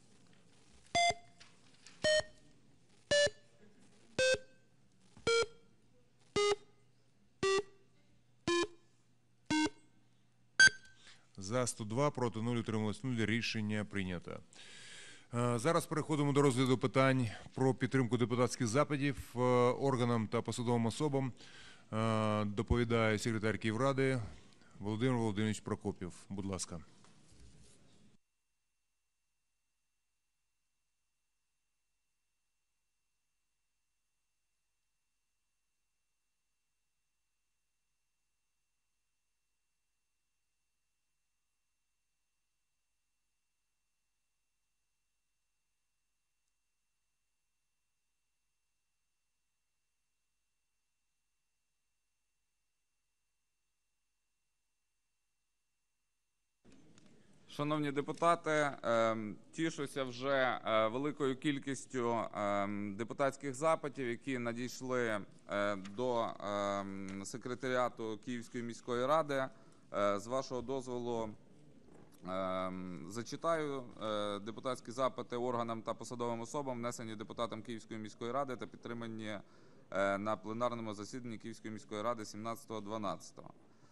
За сто два, проти нуль, утрималось нуль. Рішення прийнято. Зараз переходимо до розгляду питань про підтримку депутатських запитів органам та посадовим особам. Доповідає секретар Київради Володимир Володимирович Прокопів. Будь ласка. Шановні депутати, тішуся вже великою кількістю депутатських запитів, які надійшли до секретаріату Київської міської ради. З вашого дозволу зачитаю депутатські запити органам та посадовим особам, внесені депутатом Київської міської ради та підтримані на пленарному засіданні Київської міської ради сімнадцятого дванадцятого.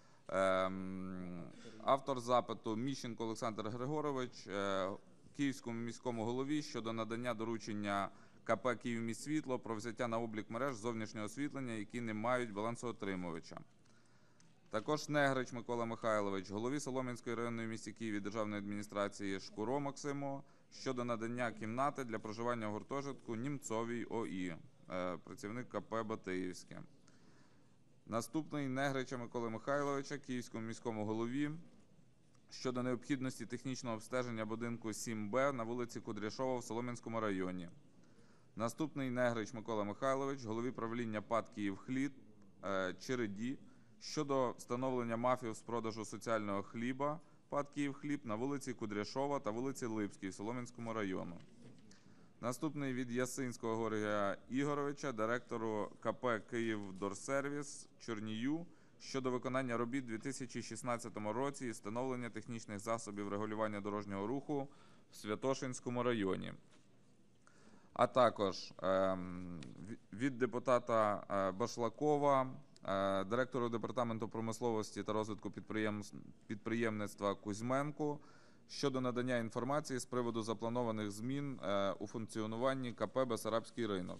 Автор запиту Міщенко Олександр Григорович Київському міському голові щодо надання доручення КП «Київміськсвітло» про взяття на облік мереж зовнішнього освітлення, які не мають балансоутримувача. Також Негрич Микола Михайлович, голові Солом'янської районної в місті Києві державної адміністрації Шкуро Максиму щодо надання кімнати для проживання в гуртожитку Німцовій ОІ, працівник КП «Батиївське». Наступний Негрича Миколи Михайловича, Київському міському голові, щодо необхідності технічного обстеження будинку сім Б на вулиці Кудряшова в Солом'янському районі. Наступний Негрич Микола Михайлович, голові правління ПАТ «Київхліб» Череді, щодо встановлення мафів з продажу соціального хліба ПАТ «Київхліб» на вулиці Кудряшова та вулиці Липській в Солом'янському районі. Наступний від Ясинського Георгія Ігоровича, директору КП «Київдорсервіс» Чорнію, щодо виконання робіт у дві тисячі шістнадцятому році і встановлення технічних засобів регулювання дорожнього руху в Святошинському районі. А також від депутата Башлакова, директору Департаменту промисловості та розвитку підприємництва Кузьменку, щодо надання інформації з приводу запланованих змін у функціонуванні КП «Бессарабський ринок».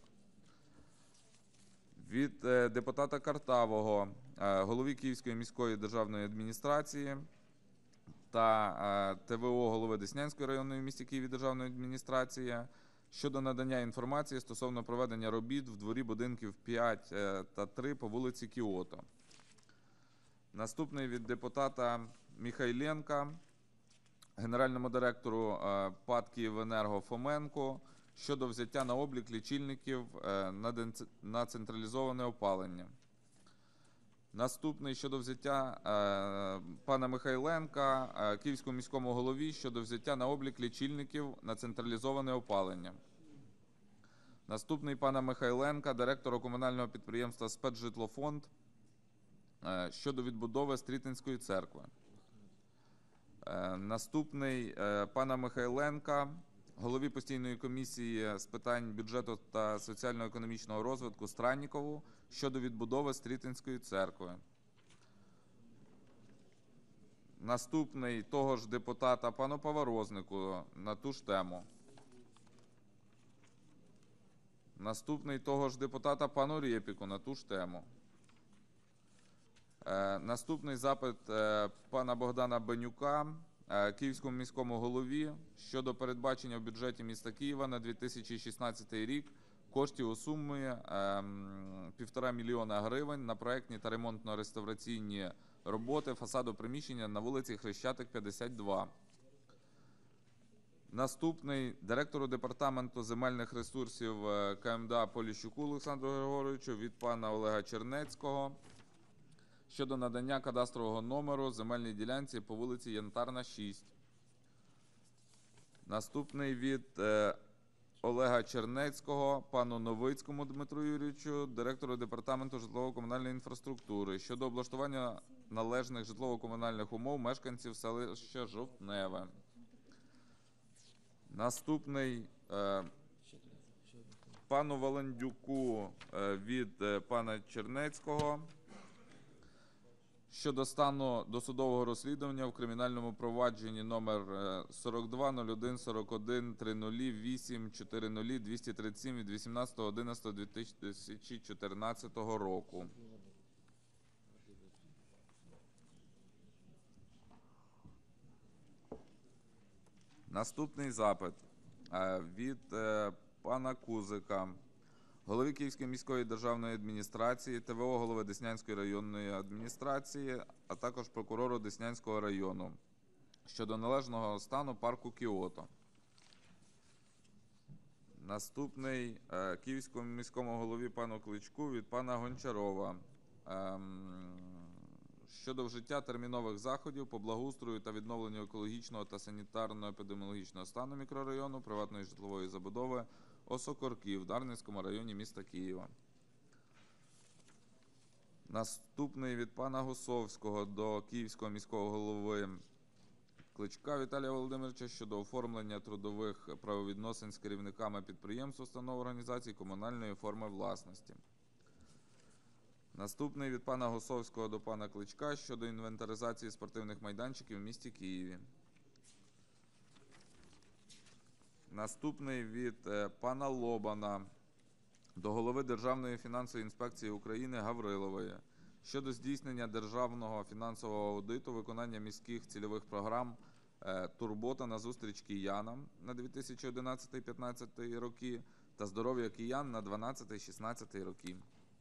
Від депутата Картавого, голові Київської міської державної адміністрації та ТВО голови Деснянської районної в місті Києві державної адміністрації щодо надання інформації стосовно проведення робіт в дворі будинків п'ять та три по вулиці Кіото. Наступний від депутата Михайленка, генеральному директору ПАТ «Київенерго» Фоменко щодо взяття на облік лічильників на централізоване опалення. Наступний щодо взяття пана Михайленка, Київському міському голові щодо взяття на облік лічильників на централізоване опалення. Наступний пана Михайленка, директора комунального підприємства «Спецжитлофонд» е, щодо відбудови Стрітинської церкви. Е, Наступний е, пана Михайленка, голові постійної комісії з питань бюджету та соціально-економічного розвитку Страннікову щодо відбудови Стрітинської церкви. Наступний того ж депутата пану Поворознику на ту ж тему. Наступний того ж депутата пану Рєпіку на ту ж тему. Е, Наступний запит е, пана Богдана Бенюка, е, Київському міському голові щодо передбачення в бюджеті міста Києва на дві тисячі шістнадцятий рік коштів у сумі е, півтора мільйона гривень на проектні та ремонтно-реставраційні роботи фасаду приміщення на вулиці Хрещатик, п'ятдесят два. Наступний директору департаменту земельних ресурсів е, КМДА Поліщуку Олександру Григоровичу від пана Олега Чернецького щодо надання кадастрового номеру земельній ділянці по вулиці Янтарна, шість. Наступний від е, Олега Чернецького пану Новицькому Дмитру Юрійовичу, директору департаменту житлово-комунальної інфраструктури щодо облаштування належних житлово-комунальних умов мешканців селища Жовтневе. Наступний е, пану Валандюку е, від е, пана Чернецького щодо стану досудового розслідування в кримінальному провадженні номер сорок два нуль один сорок один тридцять вісім чотирнадцять двісті тридцять сім від вісімнадцятого одинадцятого дві тисячі чотирнадцятого року. Наступний запит е, від е, пана Кузика, голови Київської міської державної адміністрації, ТВО голови Деснянської районної адміністрації, а також прокурору Деснянського району щодо належного стану парку Кіото. Наступний е, Київському міському голові пану Кличку від пана Гончарова ем, щодо вжиття термінових заходів по благоустрою та відновленню екологічного та санітарно-епідеміологічного стану мікрорайону приватної житлової забудови Осокорки в Дарницькому районі міста Києва. Наступний від пана Гусовського до Київського міського голови Кличка Віталія Володимировича щодо оформлення трудових правовідносин з керівниками підприємств, установ, організацій комунальної форми власності. Наступний від пана Гусовського до пана Кличка щодо інвентаризації спортивних майданчиків в місті Києві. Наступний від е, пана Лобана до голови Державної фінансової інспекції України Гаврилової щодо здійснення державного фінансового аудиту виконання міських цільових програм е, «Турбота на зустріч киянам» на дві тисячі одинадцятий - дві тисячі п'ятнадцятий роки та «Здоров'я киян» на дванадцятий - шістнадцятий роки.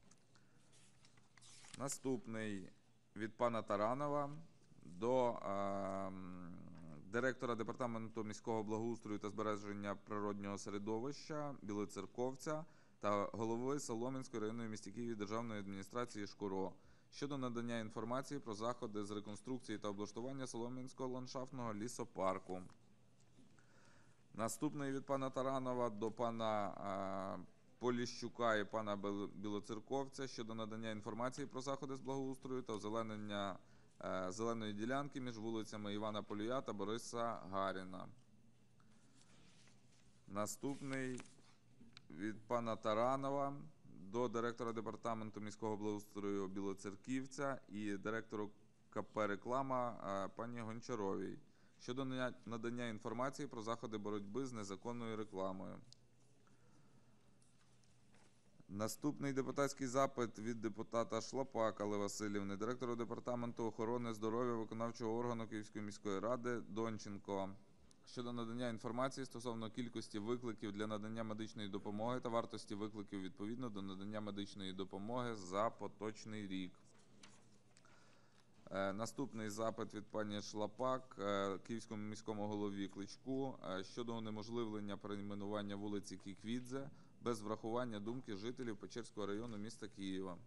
Наступний від пана Таранова до е, директора департаменту міського благоустрою та збереження природнього середовища Білоцерковця та голови Солом'янської районної в місті Києві державної адміністрації Шкуро щодо надання інформації про заходи з реконструкції та облаштування Солом'янського ландшафтного лісопарку. Наступний від пана Таранова до пана а, Поліщука і пана Білоцерковця щодо надання інформації про заходи з благоустрою та озеленення а, зеленої ділянки між вулицями Івана Полія та Бориса Гаріна. Наступний від пана Таранова до директора департаменту міського благоустрою Білоцерківця і директору КП «Реклама» а, пані Гончаровій щодо надання інформації про заходи боротьби з незаконною рекламою. Наступний депутатський запит від депутата Шлапак Алли Василівни, директору департаменту охорони здоров'я виконавчого органу Київської міської ради Донченко щодо надання інформації стосовно кількості викликів для надання медичної допомоги та вартості викликів відповідно до надання медичної допомоги за поточний рік. Е, наступний запит від пані Шлапак е, Київському міському голові Кличку е, щодо унеможливлення перейменування вулиці Кіквідзе без врахування думки жителів Печерського району міста Києва.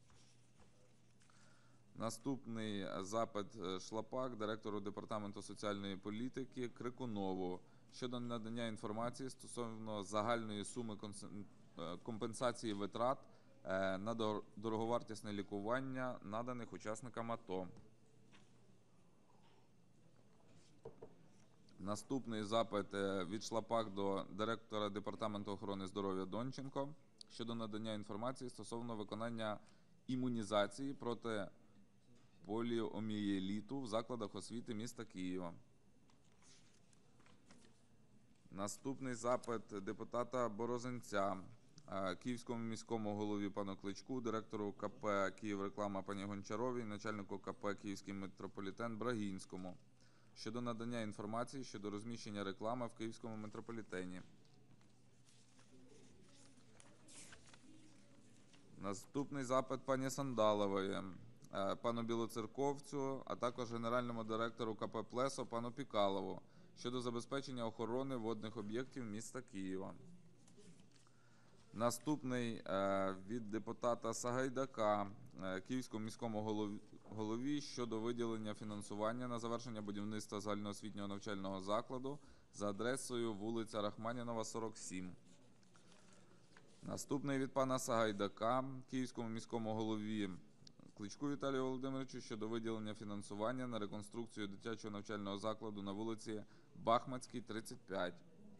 Наступний запит Шлапак директору департаменту соціальної політики Крикунову щодо надання інформації стосовно загальної суми е, компенсації витрат е, на дор- дороговартісне лікування, наданих учасникам АТО. Наступний запит е, від Шлапак до директора Департаменту охорони здоров'я Донченко щодо надання інформації стосовно виконання імунізації проти поліомієліту в закладах освіти міста Києва. Наступний запит депутата Борозенця е, Київському міському голові пану Кличку, директору КП «Київреклама» пані Гончаровій, начальнику КП «Київський метрополітен» Брагінському щодо надання інформації щодо розміщення реклами в Київському метрополітені. Наступний запит пані Сандалової, е, пану Білоцерковцю, а також генеральному директору КП «Плесо» пану Пікалову щодо забезпечення охорони водних об'єктів міста Києва. Наступний е, від депутата Сагайдака е, Київському міському голові, голові щодо виділення фінансування на завершення будівництва загальноосвітнього навчального закладу за адресою вулиця Рахманінова, сорок сім. Наступний від пана Сагайдака Київському міському голові Кличку Віталію Володимировичу щодо виділення фінансування на реконструкцію дитячого навчального закладу на вулиці Бахмацькій, тридцять п'ять.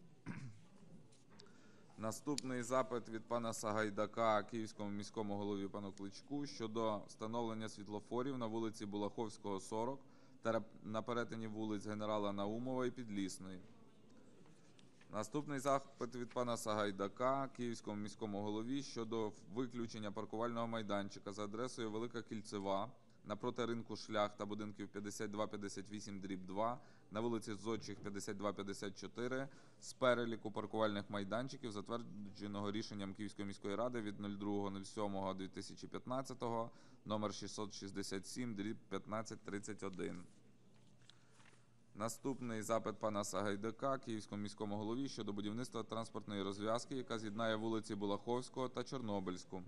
Наступний запит від пана Сагайдака Київському міському голові пану Кличку щодо встановлення світлофорів на вулиці Булаховського, сорок та на перетині вулиць Генерала Наумова і Підлісної. Наступний запит від пана Сагайдака Київському міському голові щодо виключення паркувального майданчика за адресою Велика Кільцева напроти ринку Шлях та будинків п'ятдесят два п'ятдесят вісім дріб два на вулиці Зодчих п'ятдесят два п'ятдесят чотири з переліку паркувальних майданчиків, затвердженого рішенням Київської міської ради від другого сьомого дві тисячі п'ятнадцятого, номер шістсот шістдесят сім дріб п'ятнадцять тридцять один. Наступний запит пана Сагайдака Київському міському голові щодо будівництва транспортної розв'язки, яка з'єднає вулиці Булаховського та Чорнобильську.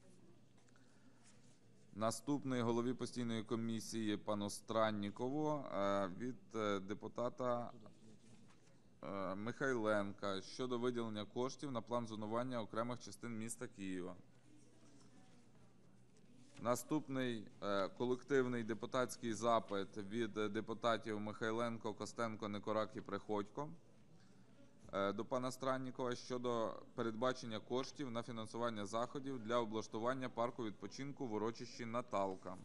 Наступний голові постійної комісії пану Страннікову е, від е, депутата е, Михайленка щодо виділення коштів на план зонування окремих частин міста Києва. Наступний е, колективний депутатський запит від е, депутатів Михайленко, Костенко, Никорак і Приходько е, до пана Страннікова щодо передбачення коштів на фінансування заходів для облаштування парку відпочинку в урочищі Наталка.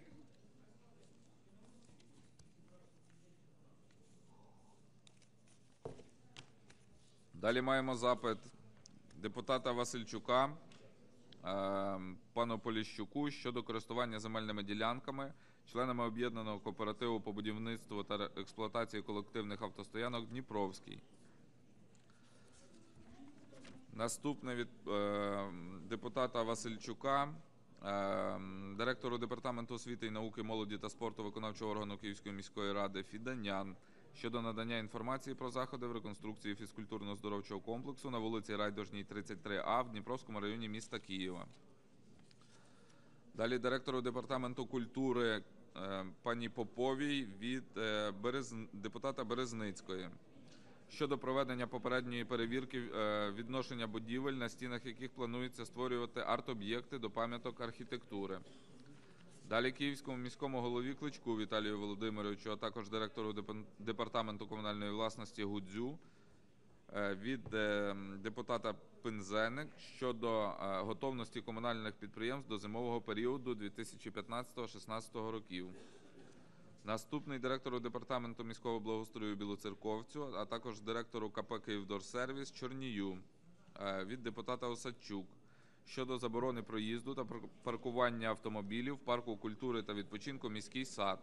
Далі маємо запит депутата Васильчука пану Поліщуку щодо користування земельними ділянками членами об'єднаного кооперативу по будівництву та експлуатації колективних автостоянок Дніпровський. Наступне від е, депутата Васильчука, е, директору Департаменту освіти і науки, молоді та спорту виконавчого органу Київської міської ради Фіданян щодо надання інформації про заходи в реконструкції фізкультурно-здоровчого комплексу на вулиці Райдужній, тридцять три А в Дніпровському районі міста Києва. Далі директору Департаменту культури е, пані Поповій від е, Берез... депутата Березницької щодо проведення попередньої перевірки е, відношення будівель, на стінах яких планується створювати арт-об'єкти до пам'яток архітектури. Далі Київському міському голові Кличку Віталію Володимировичу, а також директору Департаменту комунальної власності Гудзю від депутата Пинзеник щодо готовності комунальних підприємств до зимового періоду дві тисячі п'ятнадцятого - шістнадцятого років. Наступний директору Департаменту міського благоустрою Білоцерковцю, а також директору КП «Київдорсервіс» Чорнію від депутата Осадчук щодо заборони проїзду та паркування автомобілів в парку культури та відпочинку «Міський сад».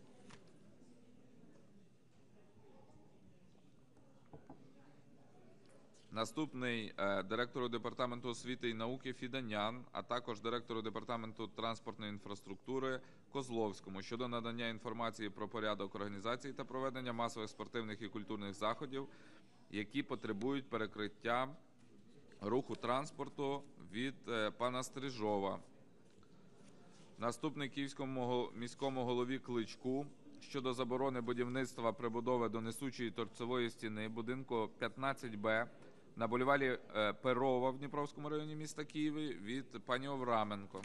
Наступний е, директору Департаменту освіти і науки Фіданян, а також директору Департаменту транспортної інфраструктури Козловському щодо надання інформації про порядок організації та проведення масових спортивних і культурних заходів, які потребують перекриття руху транспорту від е, пана Стрижова. Наступний Київському міському голові Кличку щодо заборони будівництва прибудови до несучої торцевої стіни будинку п'ятнадцять Б на бульварі е, Перова в Дніпровському районі міста Києва від пані Овраменко.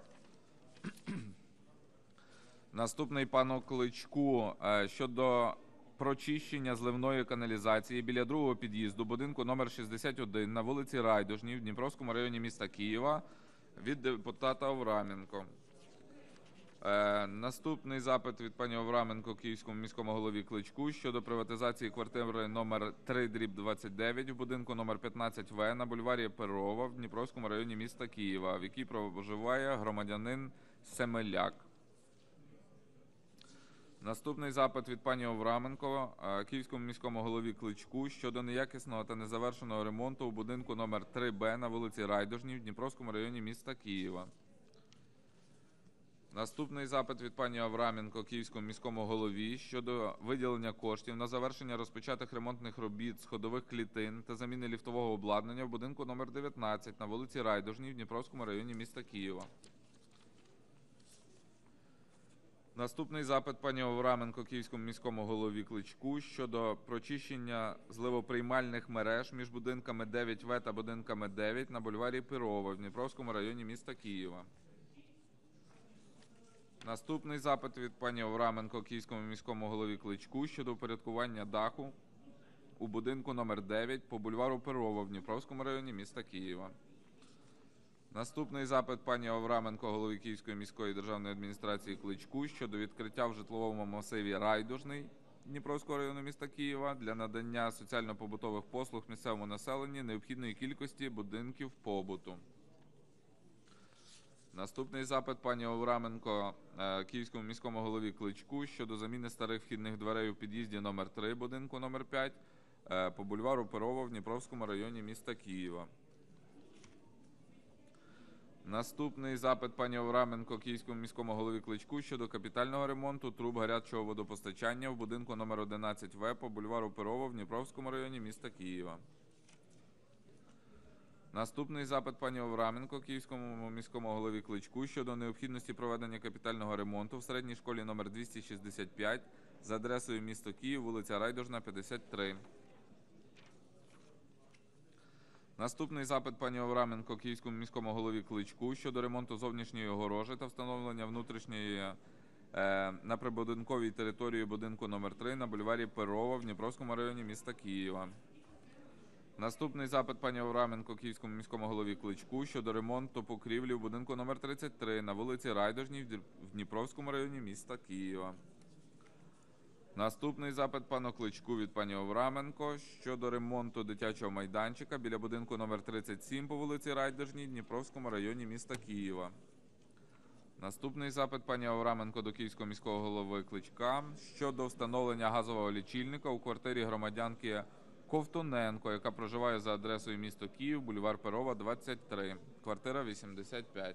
Наступний пану Кличку е, щодо прочищення зливної каналізації біля другого під'їзду будинку номер шістдесят один на вулиці Райдужній в Дніпровському районі міста Києва від депутата Овраменко. Е, наступний запит від пані Овраменко Київському міському голові Кличку щодо приватизації квартири номер три дріб двадцять дев'ять в будинку номер п'ятнадцять В на бульварі Перова в Дніпровському районі міста Києва, в якій проживає громадянин Семеляк. Наступний запит від пані Овраменко Київському міському голові Кличку щодо неякісного та незавершеного ремонту у будинку номер три Б на вулиці Райдужній в Дніпровському районі міста Києва. Наступний запит від пані Авраменко Київському міському голові щодо виділення коштів на завершення розпочатих ремонтних робіт сходових клітин та заміни ліфтового обладнання в будинку номер дев'ятнадцять на вулиці Райдужній в Дніпровському районі міста Києва. Наступний запит пані Овраменко Київському міському голові Кличку щодо прочищення зливоприймальних мереж між будинками дев'ять В та будинками дев'ять на бульварі Перова в Дніпровському районі міста Києва. Наступний запит від пані Овраменко Київському міському голові Кличку щодо упорядкування даху у будинку номер дев'ять по бульвару Перова в Дніпровському районі міста Києва. Наступний запит пані Овраменко голові Київської міської державної адміністрації Кличку щодо відкриття в житловому масиві Райдужний Дніпровського району міста Києва для надання соціально-побутових послуг місцевому населенню необхідної кількості будинків побуту. Наступний запит пані Овраменко Київському міському голові Кличку щодо заміни старих вхідних дверей у під'їзді номер три будинку номер п'ять по бульвару Перова в Дніпровському районі міста Києва. Наступний запит пані Овраменко Київському міському голові Кличку щодо капітального ремонту труб гарячого водопостачання в будинку номер одинадцять В по бульвару Перова в Дніпровському районі міста Києва. Наступний запит пані Овраменко Київському міському голові Кличку щодо необхідності проведення капітального ремонту в середній школі номер двісті шістдесят п'ять за адресою місто Київ, вулиця Райдужна, п'ятдесят три. Наступний запит пані Овраменко Київському міському голові Кличку щодо ремонту зовнішньої огорожі та встановлення внутрішньої е, на прибудинковій території будинку номер три на бульварі Перова в Дніпровському районі міста Києва. Наступний запит пані Овраменко Київському міському голові Кличку щодо ремонту покрівлі в будинку номер тридцять три на вулиці Райдужній в Дніпровському районі міста Києва. Наступний запит пану Кличку від пані Овраменко щодо ремонту дитячого майданчика біля будинку номер тридцять сім по вулиці Райдужній в Дніпровському районі міста Києва. Наступний запит пані Овраменко до Київського міського голови Кличка щодо встановлення газового лічильника у квартирі громадянки Ковтуненко, яка проживає за адресою місто Київ, бульвар Перова, двадцять три, квартира вісімдесят п'ять.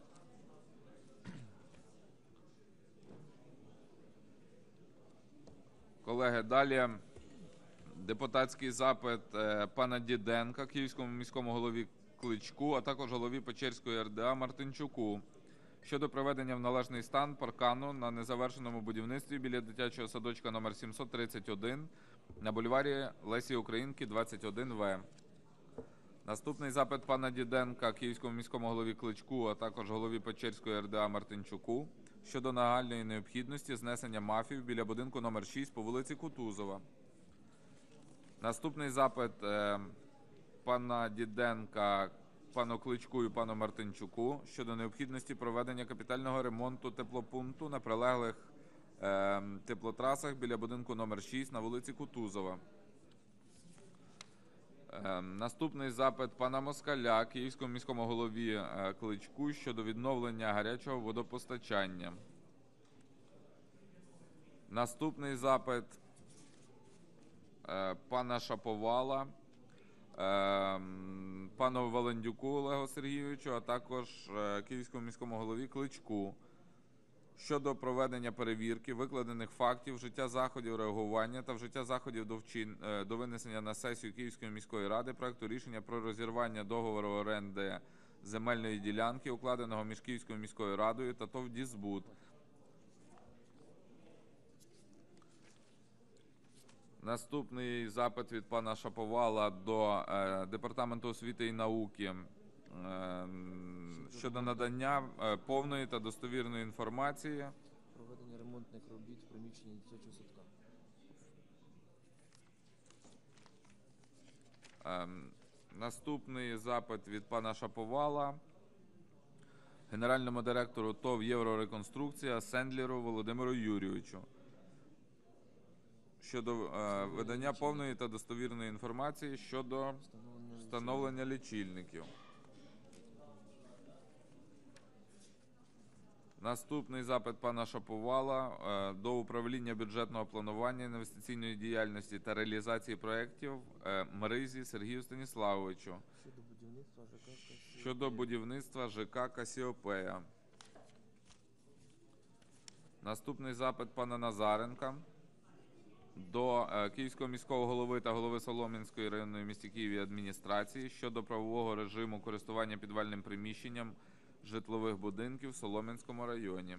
Колеги, далі депутатський запит е, пана Діденка Київському міському голові Кличку, а також голові Печерської ер де а Мартинчуку щодо приведення в належний стан паркану на незавершеному будівництві біля дитячого садочка номер сімсот тридцять один на бульварі Лесі Українки, двадцять один В. Наступний запит пана Діденка Київському міському голові Кличку, а також голові Печерської ер де а Мартинчуку щодо нагальної необхідності знесення мафів біля будинку номер шість по вулиці Кутузова. Наступний запит е, пана Діденка, пану Кличку і пану Мартинчуку щодо необхідності проведення капітального ремонту теплопункту на прилеглих е, теплотрасах біля будинку номер шість на вулиці Кутузова. Е, наступний запит пана Москаля Київському міському голові е, Кличку щодо відновлення гарячого водопостачання. Наступний запит е, пана Шаповала, е, пану Валендюку Олегу Сергійовичу, а також е, Київському міському голові Кличку щодо проведення перевірки викладених фактів, вжиття заходів реагування та вжиття заходів до, вчин... до винесення на сесію Київської міської ради проекту рішення про розірвання договору оренди земельної ділянки, укладеного між Київською міською радою та ТОВ «Дізбуд». Наступний запит від пана Шаповала до е, Департаменту освіти і науки е, щодо надання е, повної та достовірної інформації. Проведення ремонтних робіт в приміщенні дитячого садка. Е, наступний запит від пана Шаповала генеральному директору ТОВ «Єврореконструкція» Сендлеру Володимиру Юрійовичу щодо е, видання повної та достовірної інформації щодо встановлення лічильників. Наступний запит пана Шаповала е, до управління бюджетного планування, інвестиційної діяльності та реалізації проєктів е, Мризі Сергію Станіславовичу щодо будівництва ЖК Касіопея. Наступний запит пана Назаренка до е, Київського міського голови та голови Солом'янської районної в місті Києві адміністрації щодо правового режиму користування підвальним приміщенням житлових будинків в Солом'янському районі.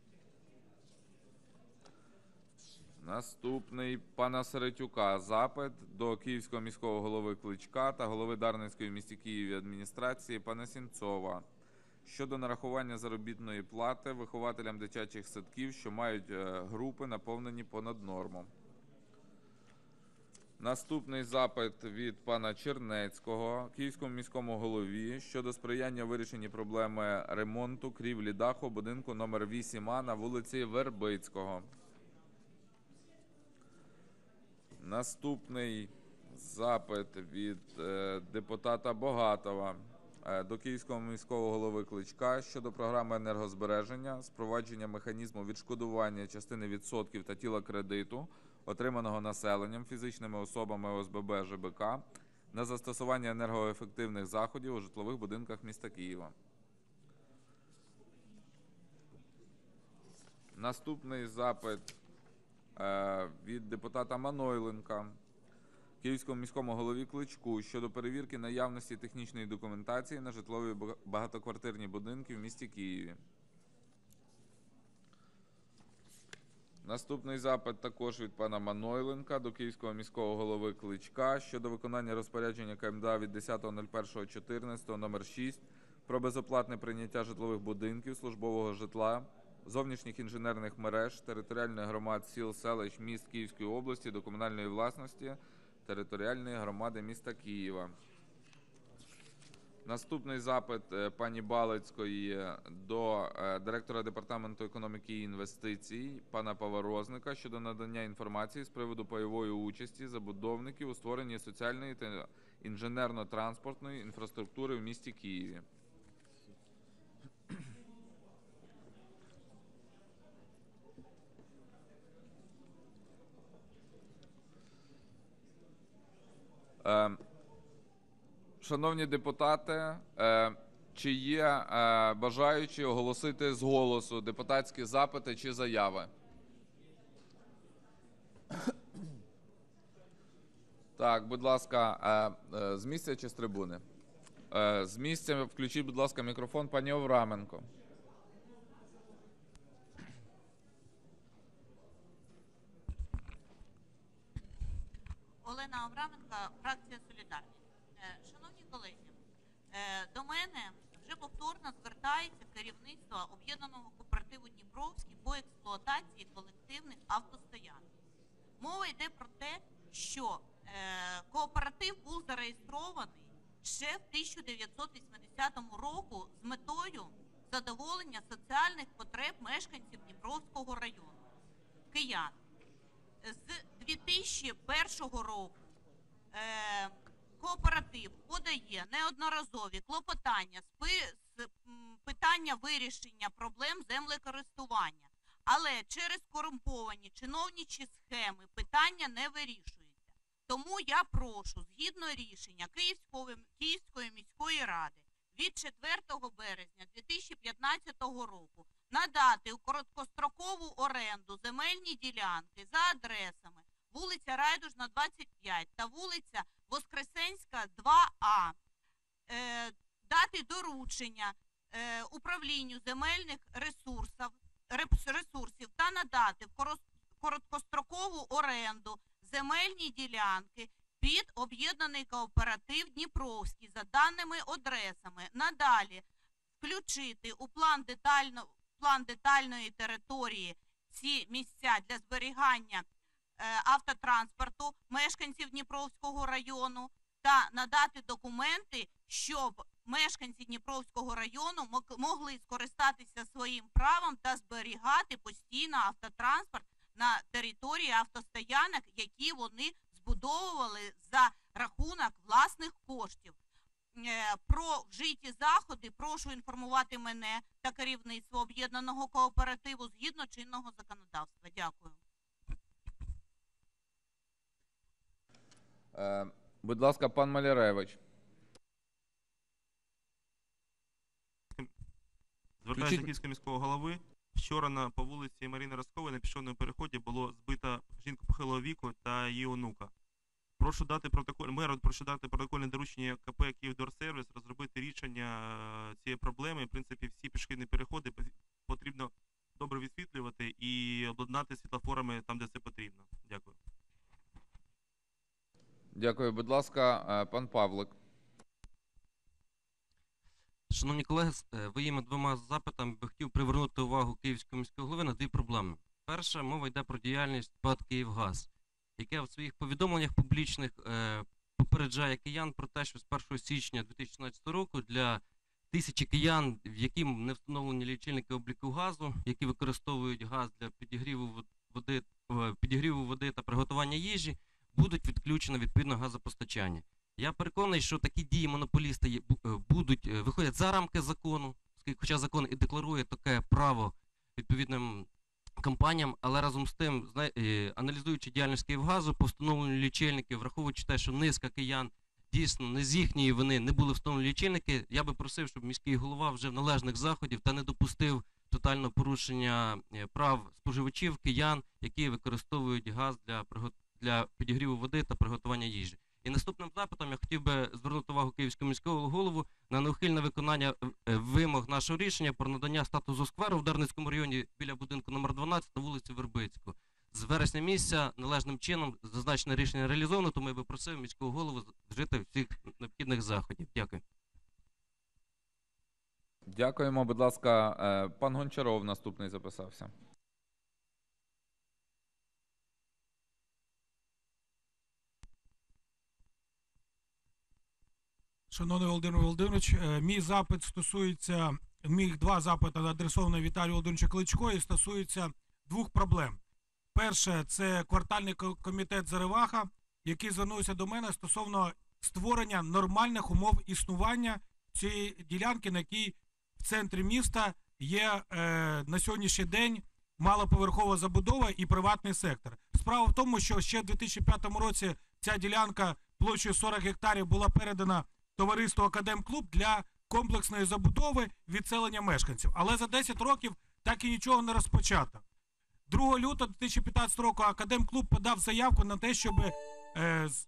Наступний пана Середюка запит до Київського міського голови Кличка та голови Дарницької в місті Києві адміністрації пана Сінцова щодо нарахування заробітної плати вихователям дитячих садків, що мають е, групи, наповнені понад норму. Наступний запит від пана Чернецького Київському міському голові щодо сприяння вирішенні проблеми ремонту крівлі даху будинку номер вісім А на вулиці Вербицького. Наступний запит від е, депутата Богатова е, до Київського міського голови Кличка щодо програми енергозбереження, спровадження механізму відшкодування частини відсотків та тіла кредиту, отриманого населенням, фізичними особами ОСББ ЖБК, на застосування енергоефективних заходів у житлових будинках міста Києва. Наступний запит е, від депутата Манойленка Київському міському голові Кличку щодо перевірки наявності технічної документації на житлові багатоквартирні будинки в місті Києві. Наступний запит також від пана Манойленка до Київського міського голови Кличка щодо виконання розпорядження КМДА від десятого лютого дві тисячі чотирнадцятого номер шість про безоплатне прийняття житлових будинків, службового житла, зовнішніх інженерних мереж, територіальних громад сіл, селищ, міст Київської області до комунальної власності територіальної громади міста Києва. Наступний запит е, пані Балицької до е, директора Департаменту економіки і інвестицій пана Поворозника щодо надання інформації з приводу пайової участі забудовників у створенні соціальної та інженерно-транспортної інфраструктури в місті Києві. Е, Шановні депутати, е, чи є е, бажаючі оголосити з голосу депутатські запити чи заяви? Так, будь ласка, е, е, з місця чи з трибуни? Е, з місця включіть, будь ласка, мікрофон пані Овраменко. Олена Авраменка, фракція «Солідарність». Шановні колеги, до мене вже повторно звертається керівництво об'єднаного кооперативу «Дніпровський» по експлуатації колективних автостоянок. Мова йде про те, що кооператив був зареєстрований ще в тисяча дев'ятсот вісімдесятому року з метою задоволення соціальних потреб мешканців Дніпровського району, киян. З дві тисячі першого року е, кооператив подає неодноразові клопотання з, з м, питання вирішення проблем землекористування, але через корумповані чиновничі схеми питання не вирішується. Тому я прошу, згідно рішення Київської, Київської міської ради від четвертого березня дві тисячі п'ятнадцятого року надати у короткострокову оренду земельні ділянки за адресами вулиця Райдужна, двадцять п'ять та вулиця Воскресенська, два А, е, дати доручення е, управлінню земельних ресурсів, ресурсів та надати в короткострокову оренду земельні ділянки під об'єднаний кооператив Дніпровський за даними адресами. Надалі включити у план, детально, план детальної території ці місця для зберігання е, автотранспорту мешканців Дніпровського району та надати документи, щоб мешканці Дніпровського району мог- могли скористатися своїм правом та зберігати постійно автотранспорт на території автостоянок, які вони збудовували за рахунок власних коштів. Е, Про вжиті заходи прошу інформувати мене та керівництво об'єднаного кооперативу згідно чинного законодавства. Дякую. Е, Будь ласка, пан Маляревич. Звертаюся до Київського міського голови. Вчора на по вулиці Марини Роскової на пішохідному переході було збито жінку похилого віку та її онука. Прошу дати протокол, меру прошу дати протокольне доручення КП «Київдорсервіс» розробити рішення е, цієї проблеми. В принципі, всі пішохідні переходи потрібно добре відсвітлювати і обладнати світлофорами там, де це потрібно. Дякую. Дякую. Будь ласка, е, пан Павлик. Шановні колеги, з е, моїми двома запитами би хотів привернути увагу Київського міського голови на дві проблеми. Перша, мова йде про діяльність ПАТ «Київгаз», яке в своїх повідомленнях публічних е, попереджає киян про те, що з першого січня дві тисячі шістнадцятого року для тисячі киян, в яким не встановлені лічильники обліку газу, які використовують газ для підігріву води, е, підігріву води та приготування їжі, будуть відключено відповідно газопостачання. Я переконаний, що такі дії монополіста є- бу- е, будуть е, виходять за рамки закону, оскільки- хоча закон і декларує таке право відповідним компаніям, але разом з тим, зна- е, аналізуючи діяльність «Київгазу» по встановленню лічильників, враховуючи те, що низка киян дійсно не з їхньої вини не були встановлені лічильники, я би просив, щоб міський голова вжив належних заходів та не допустив тотального порушення е, прав споживачів, киян, які використовують газ для приго- для підігріву води та приготування їжі. І наступним запитом я хотів би звернути увагу Київського міського голову на неухильне виконання е, вимог нашого рішення про надання статусу скверу в Дарницькому районі біля будинку номер дванадцять на вулиці Вербицького. З вересня місяця належним чином зазначене рішення реалізовано, тому я би просив міського голову вжити всіх необхідних заходів. Дякую. Дякуємо. Будь ласка, е, пан Гончаров наступний записався. Шановний Володимир Володимирович, е, мій запит стосується, мій два запити адресовані Віталію Володимировичу Кличко і стосується двох проблем. Перше, це квартальний ко- комітет «Зареваха», який звернувся до мене стосовно створення нормальних умов існування цієї ділянки, на якій в центрі міста є е, на сьогоднішній день малоповерхова забудова і приватний сектор. Справа в тому, що ще в дві тисячі п'ятому році ця ділянка площею сорок гектарів була передана товариству «Академклуб» для комплексної забудови відселення мешканців. Але за десять років так і нічого не розпочато. другого лютого дві тисячі п'ятнадцятого року «Академклуб» подав заявку на те, щоб е, з-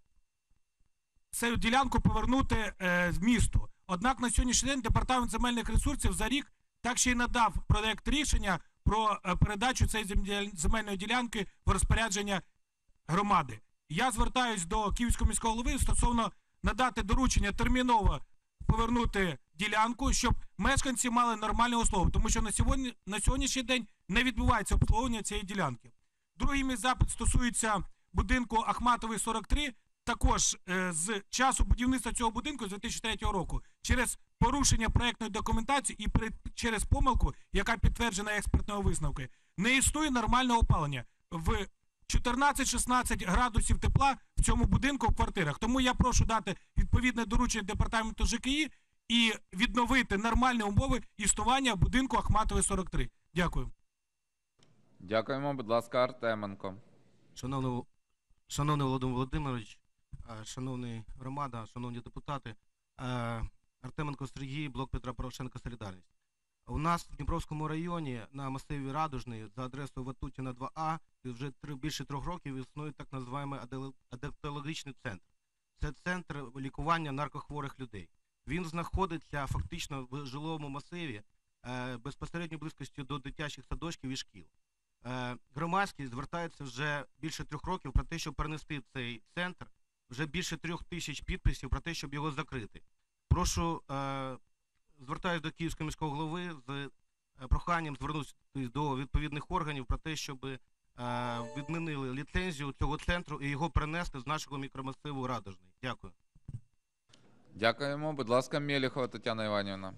цю ділянку повернути е, в місту. Однак на сьогоднішній день Департамент земельних ресурсів за рік так ще й надав проект рішення про е, передачу цієї землі- земельної ділянки в розпорядження громади. Я звертаюсь до Київського міського голови стосовно надати доручення терміново повернути ділянку, щоб мешканці мали нормальне условия, тому що на сьогодні на сьогоднішній день не відбувається обслуговування цієї ділянки. Другий мій запит стосується будинку Ахматової сорок три. Також е, з часу будівництва цього будинку з дві тисячі третього року через порушення проектної документації і при, через помилку, яка підтверджена експертною висновкою, не існує нормального опалення в чотирнадцять-шістнадцять градусів тепла в цьому будинку в квартирах. Тому я прошу дати відповідне доручення департаменту ЖКІ і відновити нормальні умови існування будинку Ахматової сорок три. Дякую. Дякуємо. Будь ласка, Артеменко. Шановний, шановний Володимир Володимирович, е, шановний громада, шановні депутати, е, Артеменко Сергій, Блок Петра Порошенка «Солідарність». У нас в Дніпровському районі на масиві Радужний за адресою Ватутіна два А вже три, більше трьох років існує так називаємий адел- адептологічний центр. Це центр лікування наркохворих людей. Він знаходиться фактично в жилому масиві, е, безпосередньо близькості до дитячих садочків і шкіл. Е, Громадськість звертається вже більше трьох років про те, щоб перенести цей центр, вже більше трьох тисяч підписів про те, щоб його закрити. Прошу, е, звертаюся до Київського міського голови з е, проханням звернутися до відповідних органів про те, щоб е, відмінили ліцензію цього центру і його перенести з нашого мікромасиву Радужний. Дякую. Дякуємо. Будь ласка, Мєліхова Тетяна Іванівна.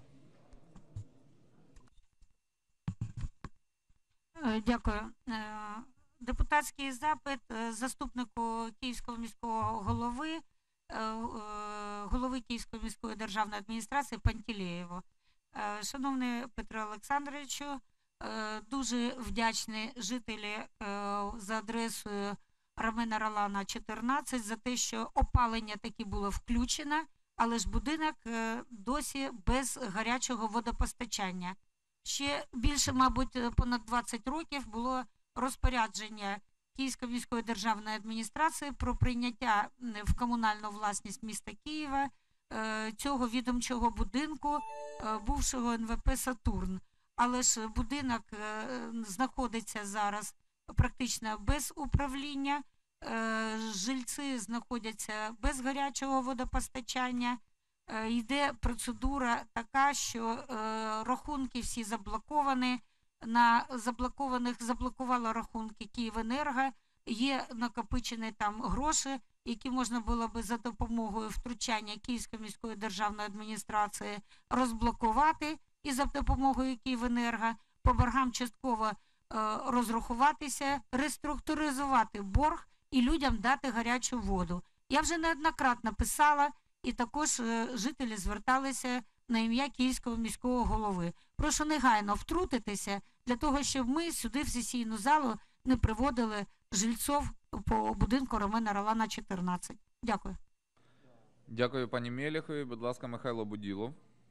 Е, Дякую. Е, Депутатський запит е, заступнику Київського міського голови, е, е, голови Київської міської державної адміністрації Пантелєєву. Е, Шановний Петро Олександровичу, е, дуже вдячні жителі е, за адресою Ромена Ролана, чотирнадцять, за те, що опалення таки було включено, але ж будинок е, досі без гарячого водопостачання. Ще більше, мабуть, понад двадцять років було розпорядження Київської міської державної адміністрації про прийняття в комунальну власність міста Києва е, цього відомчого будинку, е, бувшого ен ве пе «Сатурн». Але ж будинок е, знаходиться зараз практично без управління, е, жильці знаходяться без гарячого водопостачання. Е, Йде процедура така, що е, рахунки всі заблоковані. На заблокованих заблокувало рахунки Київенерго. Є накопичені там гроші, які можна було би за допомогою втручання Київської міської державної адміністрації розблокувати і за допомогою Київенерго по боргам частково е, розрахуватися, реструктуризувати борг і людям дати гарячу воду. Я вже неоднократно писала, і також е, жителі зверталися на ім'я Київського міського голови. Прошу негайно втрутитися для того, щоб ми сюди в сесійну залу не приводили жильців по будинку Ромена Ролана, чотирнадцять. Дякую. Дякую пані Мєліховій. Будь ласка, Михайло Буділов.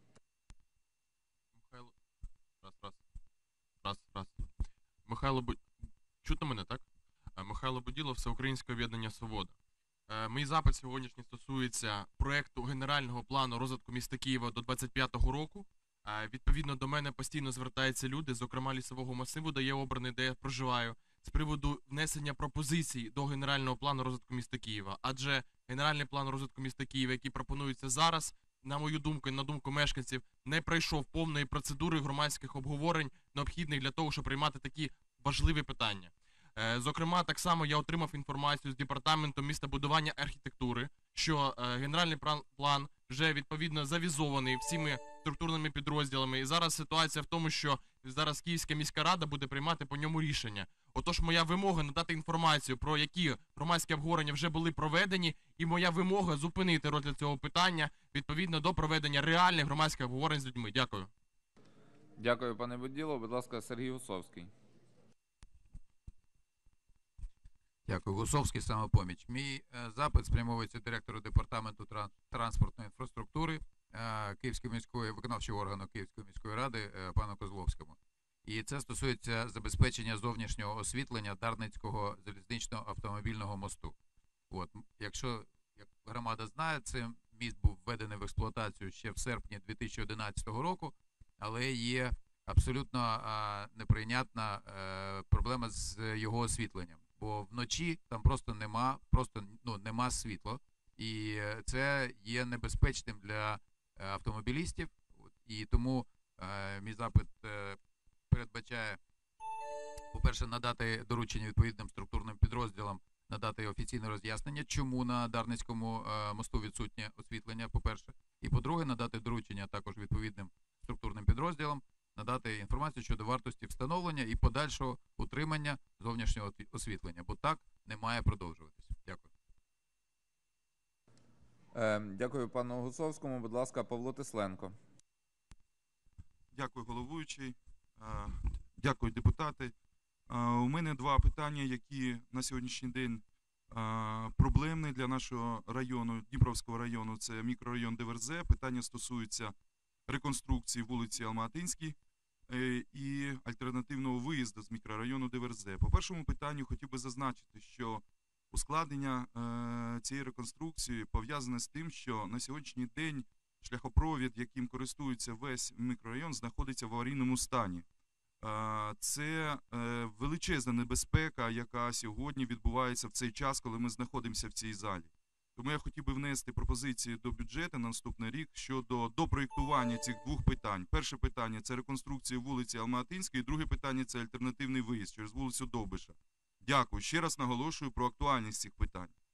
Михайло. Раз, раз. Раз, раз. Михайло Бу... Чути мене, так? Е, Михайло Буділов, Всеукраїнське об'єднання «Свобода». Е, Мій запит сьогоднішній стосується проекту генерального плану розвитку міста Києва до двадцять п'ятого року. Е, Відповідно до мене постійно звертаються люди, зокрема лісового масиву, де я обраний, де я проживаю, з приводу внесення пропозицій до генерального плану розвитку міста Києва. Адже генеральний план розвитку міста Києва, який пропонується зараз, на мою думку і на думку мешканців, не пройшов повної процедури громадських обговорень, необхідних для того, щоб приймати такі важливі питання. Е, Зокрема, так само я отримав інформацію з департаменту містобудування архітектури, що е, генеральний план- план вже відповідно завізований всіми структурними підрозділами. І зараз ситуація в тому, що зараз Київська міська рада буде приймати по ньому рішення. Отож, моя вимога надати інформацію, про які громадські обговорення вже були проведені, і моя вимога зупинити розгляд цього питання відповідно до проведення реальних громадських обговорень з людьми. Дякую. Дякую, пане Буділов. Будь ласка, Сергій Гусовський. Дякую. Гусовський, «Самопоміч». Мій е, запит спрямовується директору департаменту тран- транспортної інфраструктури е, Київської міської, виконавчого органу Київської міської ради е, пану Козловському. І це стосується забезпечення зовнішнього освітлення Дарницького залізничного автомобільного мосту. От, якщо як громада знає, цей міст був введений в експлуатацію ще в серпні дві тисячі одинадцятого року, але є абсолютно е, неприйнятна е, проблема з його освітленням. Бо вночі там просто нема, просто ну нема світла, і це є небезпечним для е, автомобілістів. От, і тому е, мій запит е, передбачає, по-перше, надати доручення відповідним структурним підрозділам, надати офіційне роз'яснення, чому на Дарницькому е, мосту відсутнє освітлення, по-перше, і по-друге, надати доручення також відповідним структурним підрозділам, надати інформацію щодо вартості встановлення і подальшого утримання зовнішнього освітлення, бо так не має продовжуватись. Дякую. Е, Дякую пану Гусовському. Будь ласка, Павло Тисленко. Дякую, головуючий. Е, Дякую, депутати. Е, У мене два питання, які на сьогоднішній день е, проблемні для нашого району, Дніпровського району. Це мікрорайон Диверзе. Питання стосується реконструкції вулиці Алматинській е, і альтернативного виїзду з мікрорайону Диверзе. По першому питанню хотів би зазначити, що ускладнення е, цієї реконструкції пов'язане з тим, що на сьогоднішній день шляхопровід, яким користується весь мікрорайон, знаходиться в аварійному стані. Е, Це е, величезна небезпека, яка сьогодні відбувається в цей час, коли ми знаходимося в цій залі. Тому я хотів би внести пропозиції до бюджету на наступний рік щодо допроєктування цих двох питань. Перше питання – це реконструкція вулиці Алматинської, друге питання – це альтернативний виїзд через вулицю Довбиша. Дякую. Ще раз наголошую про актуальність цих питань.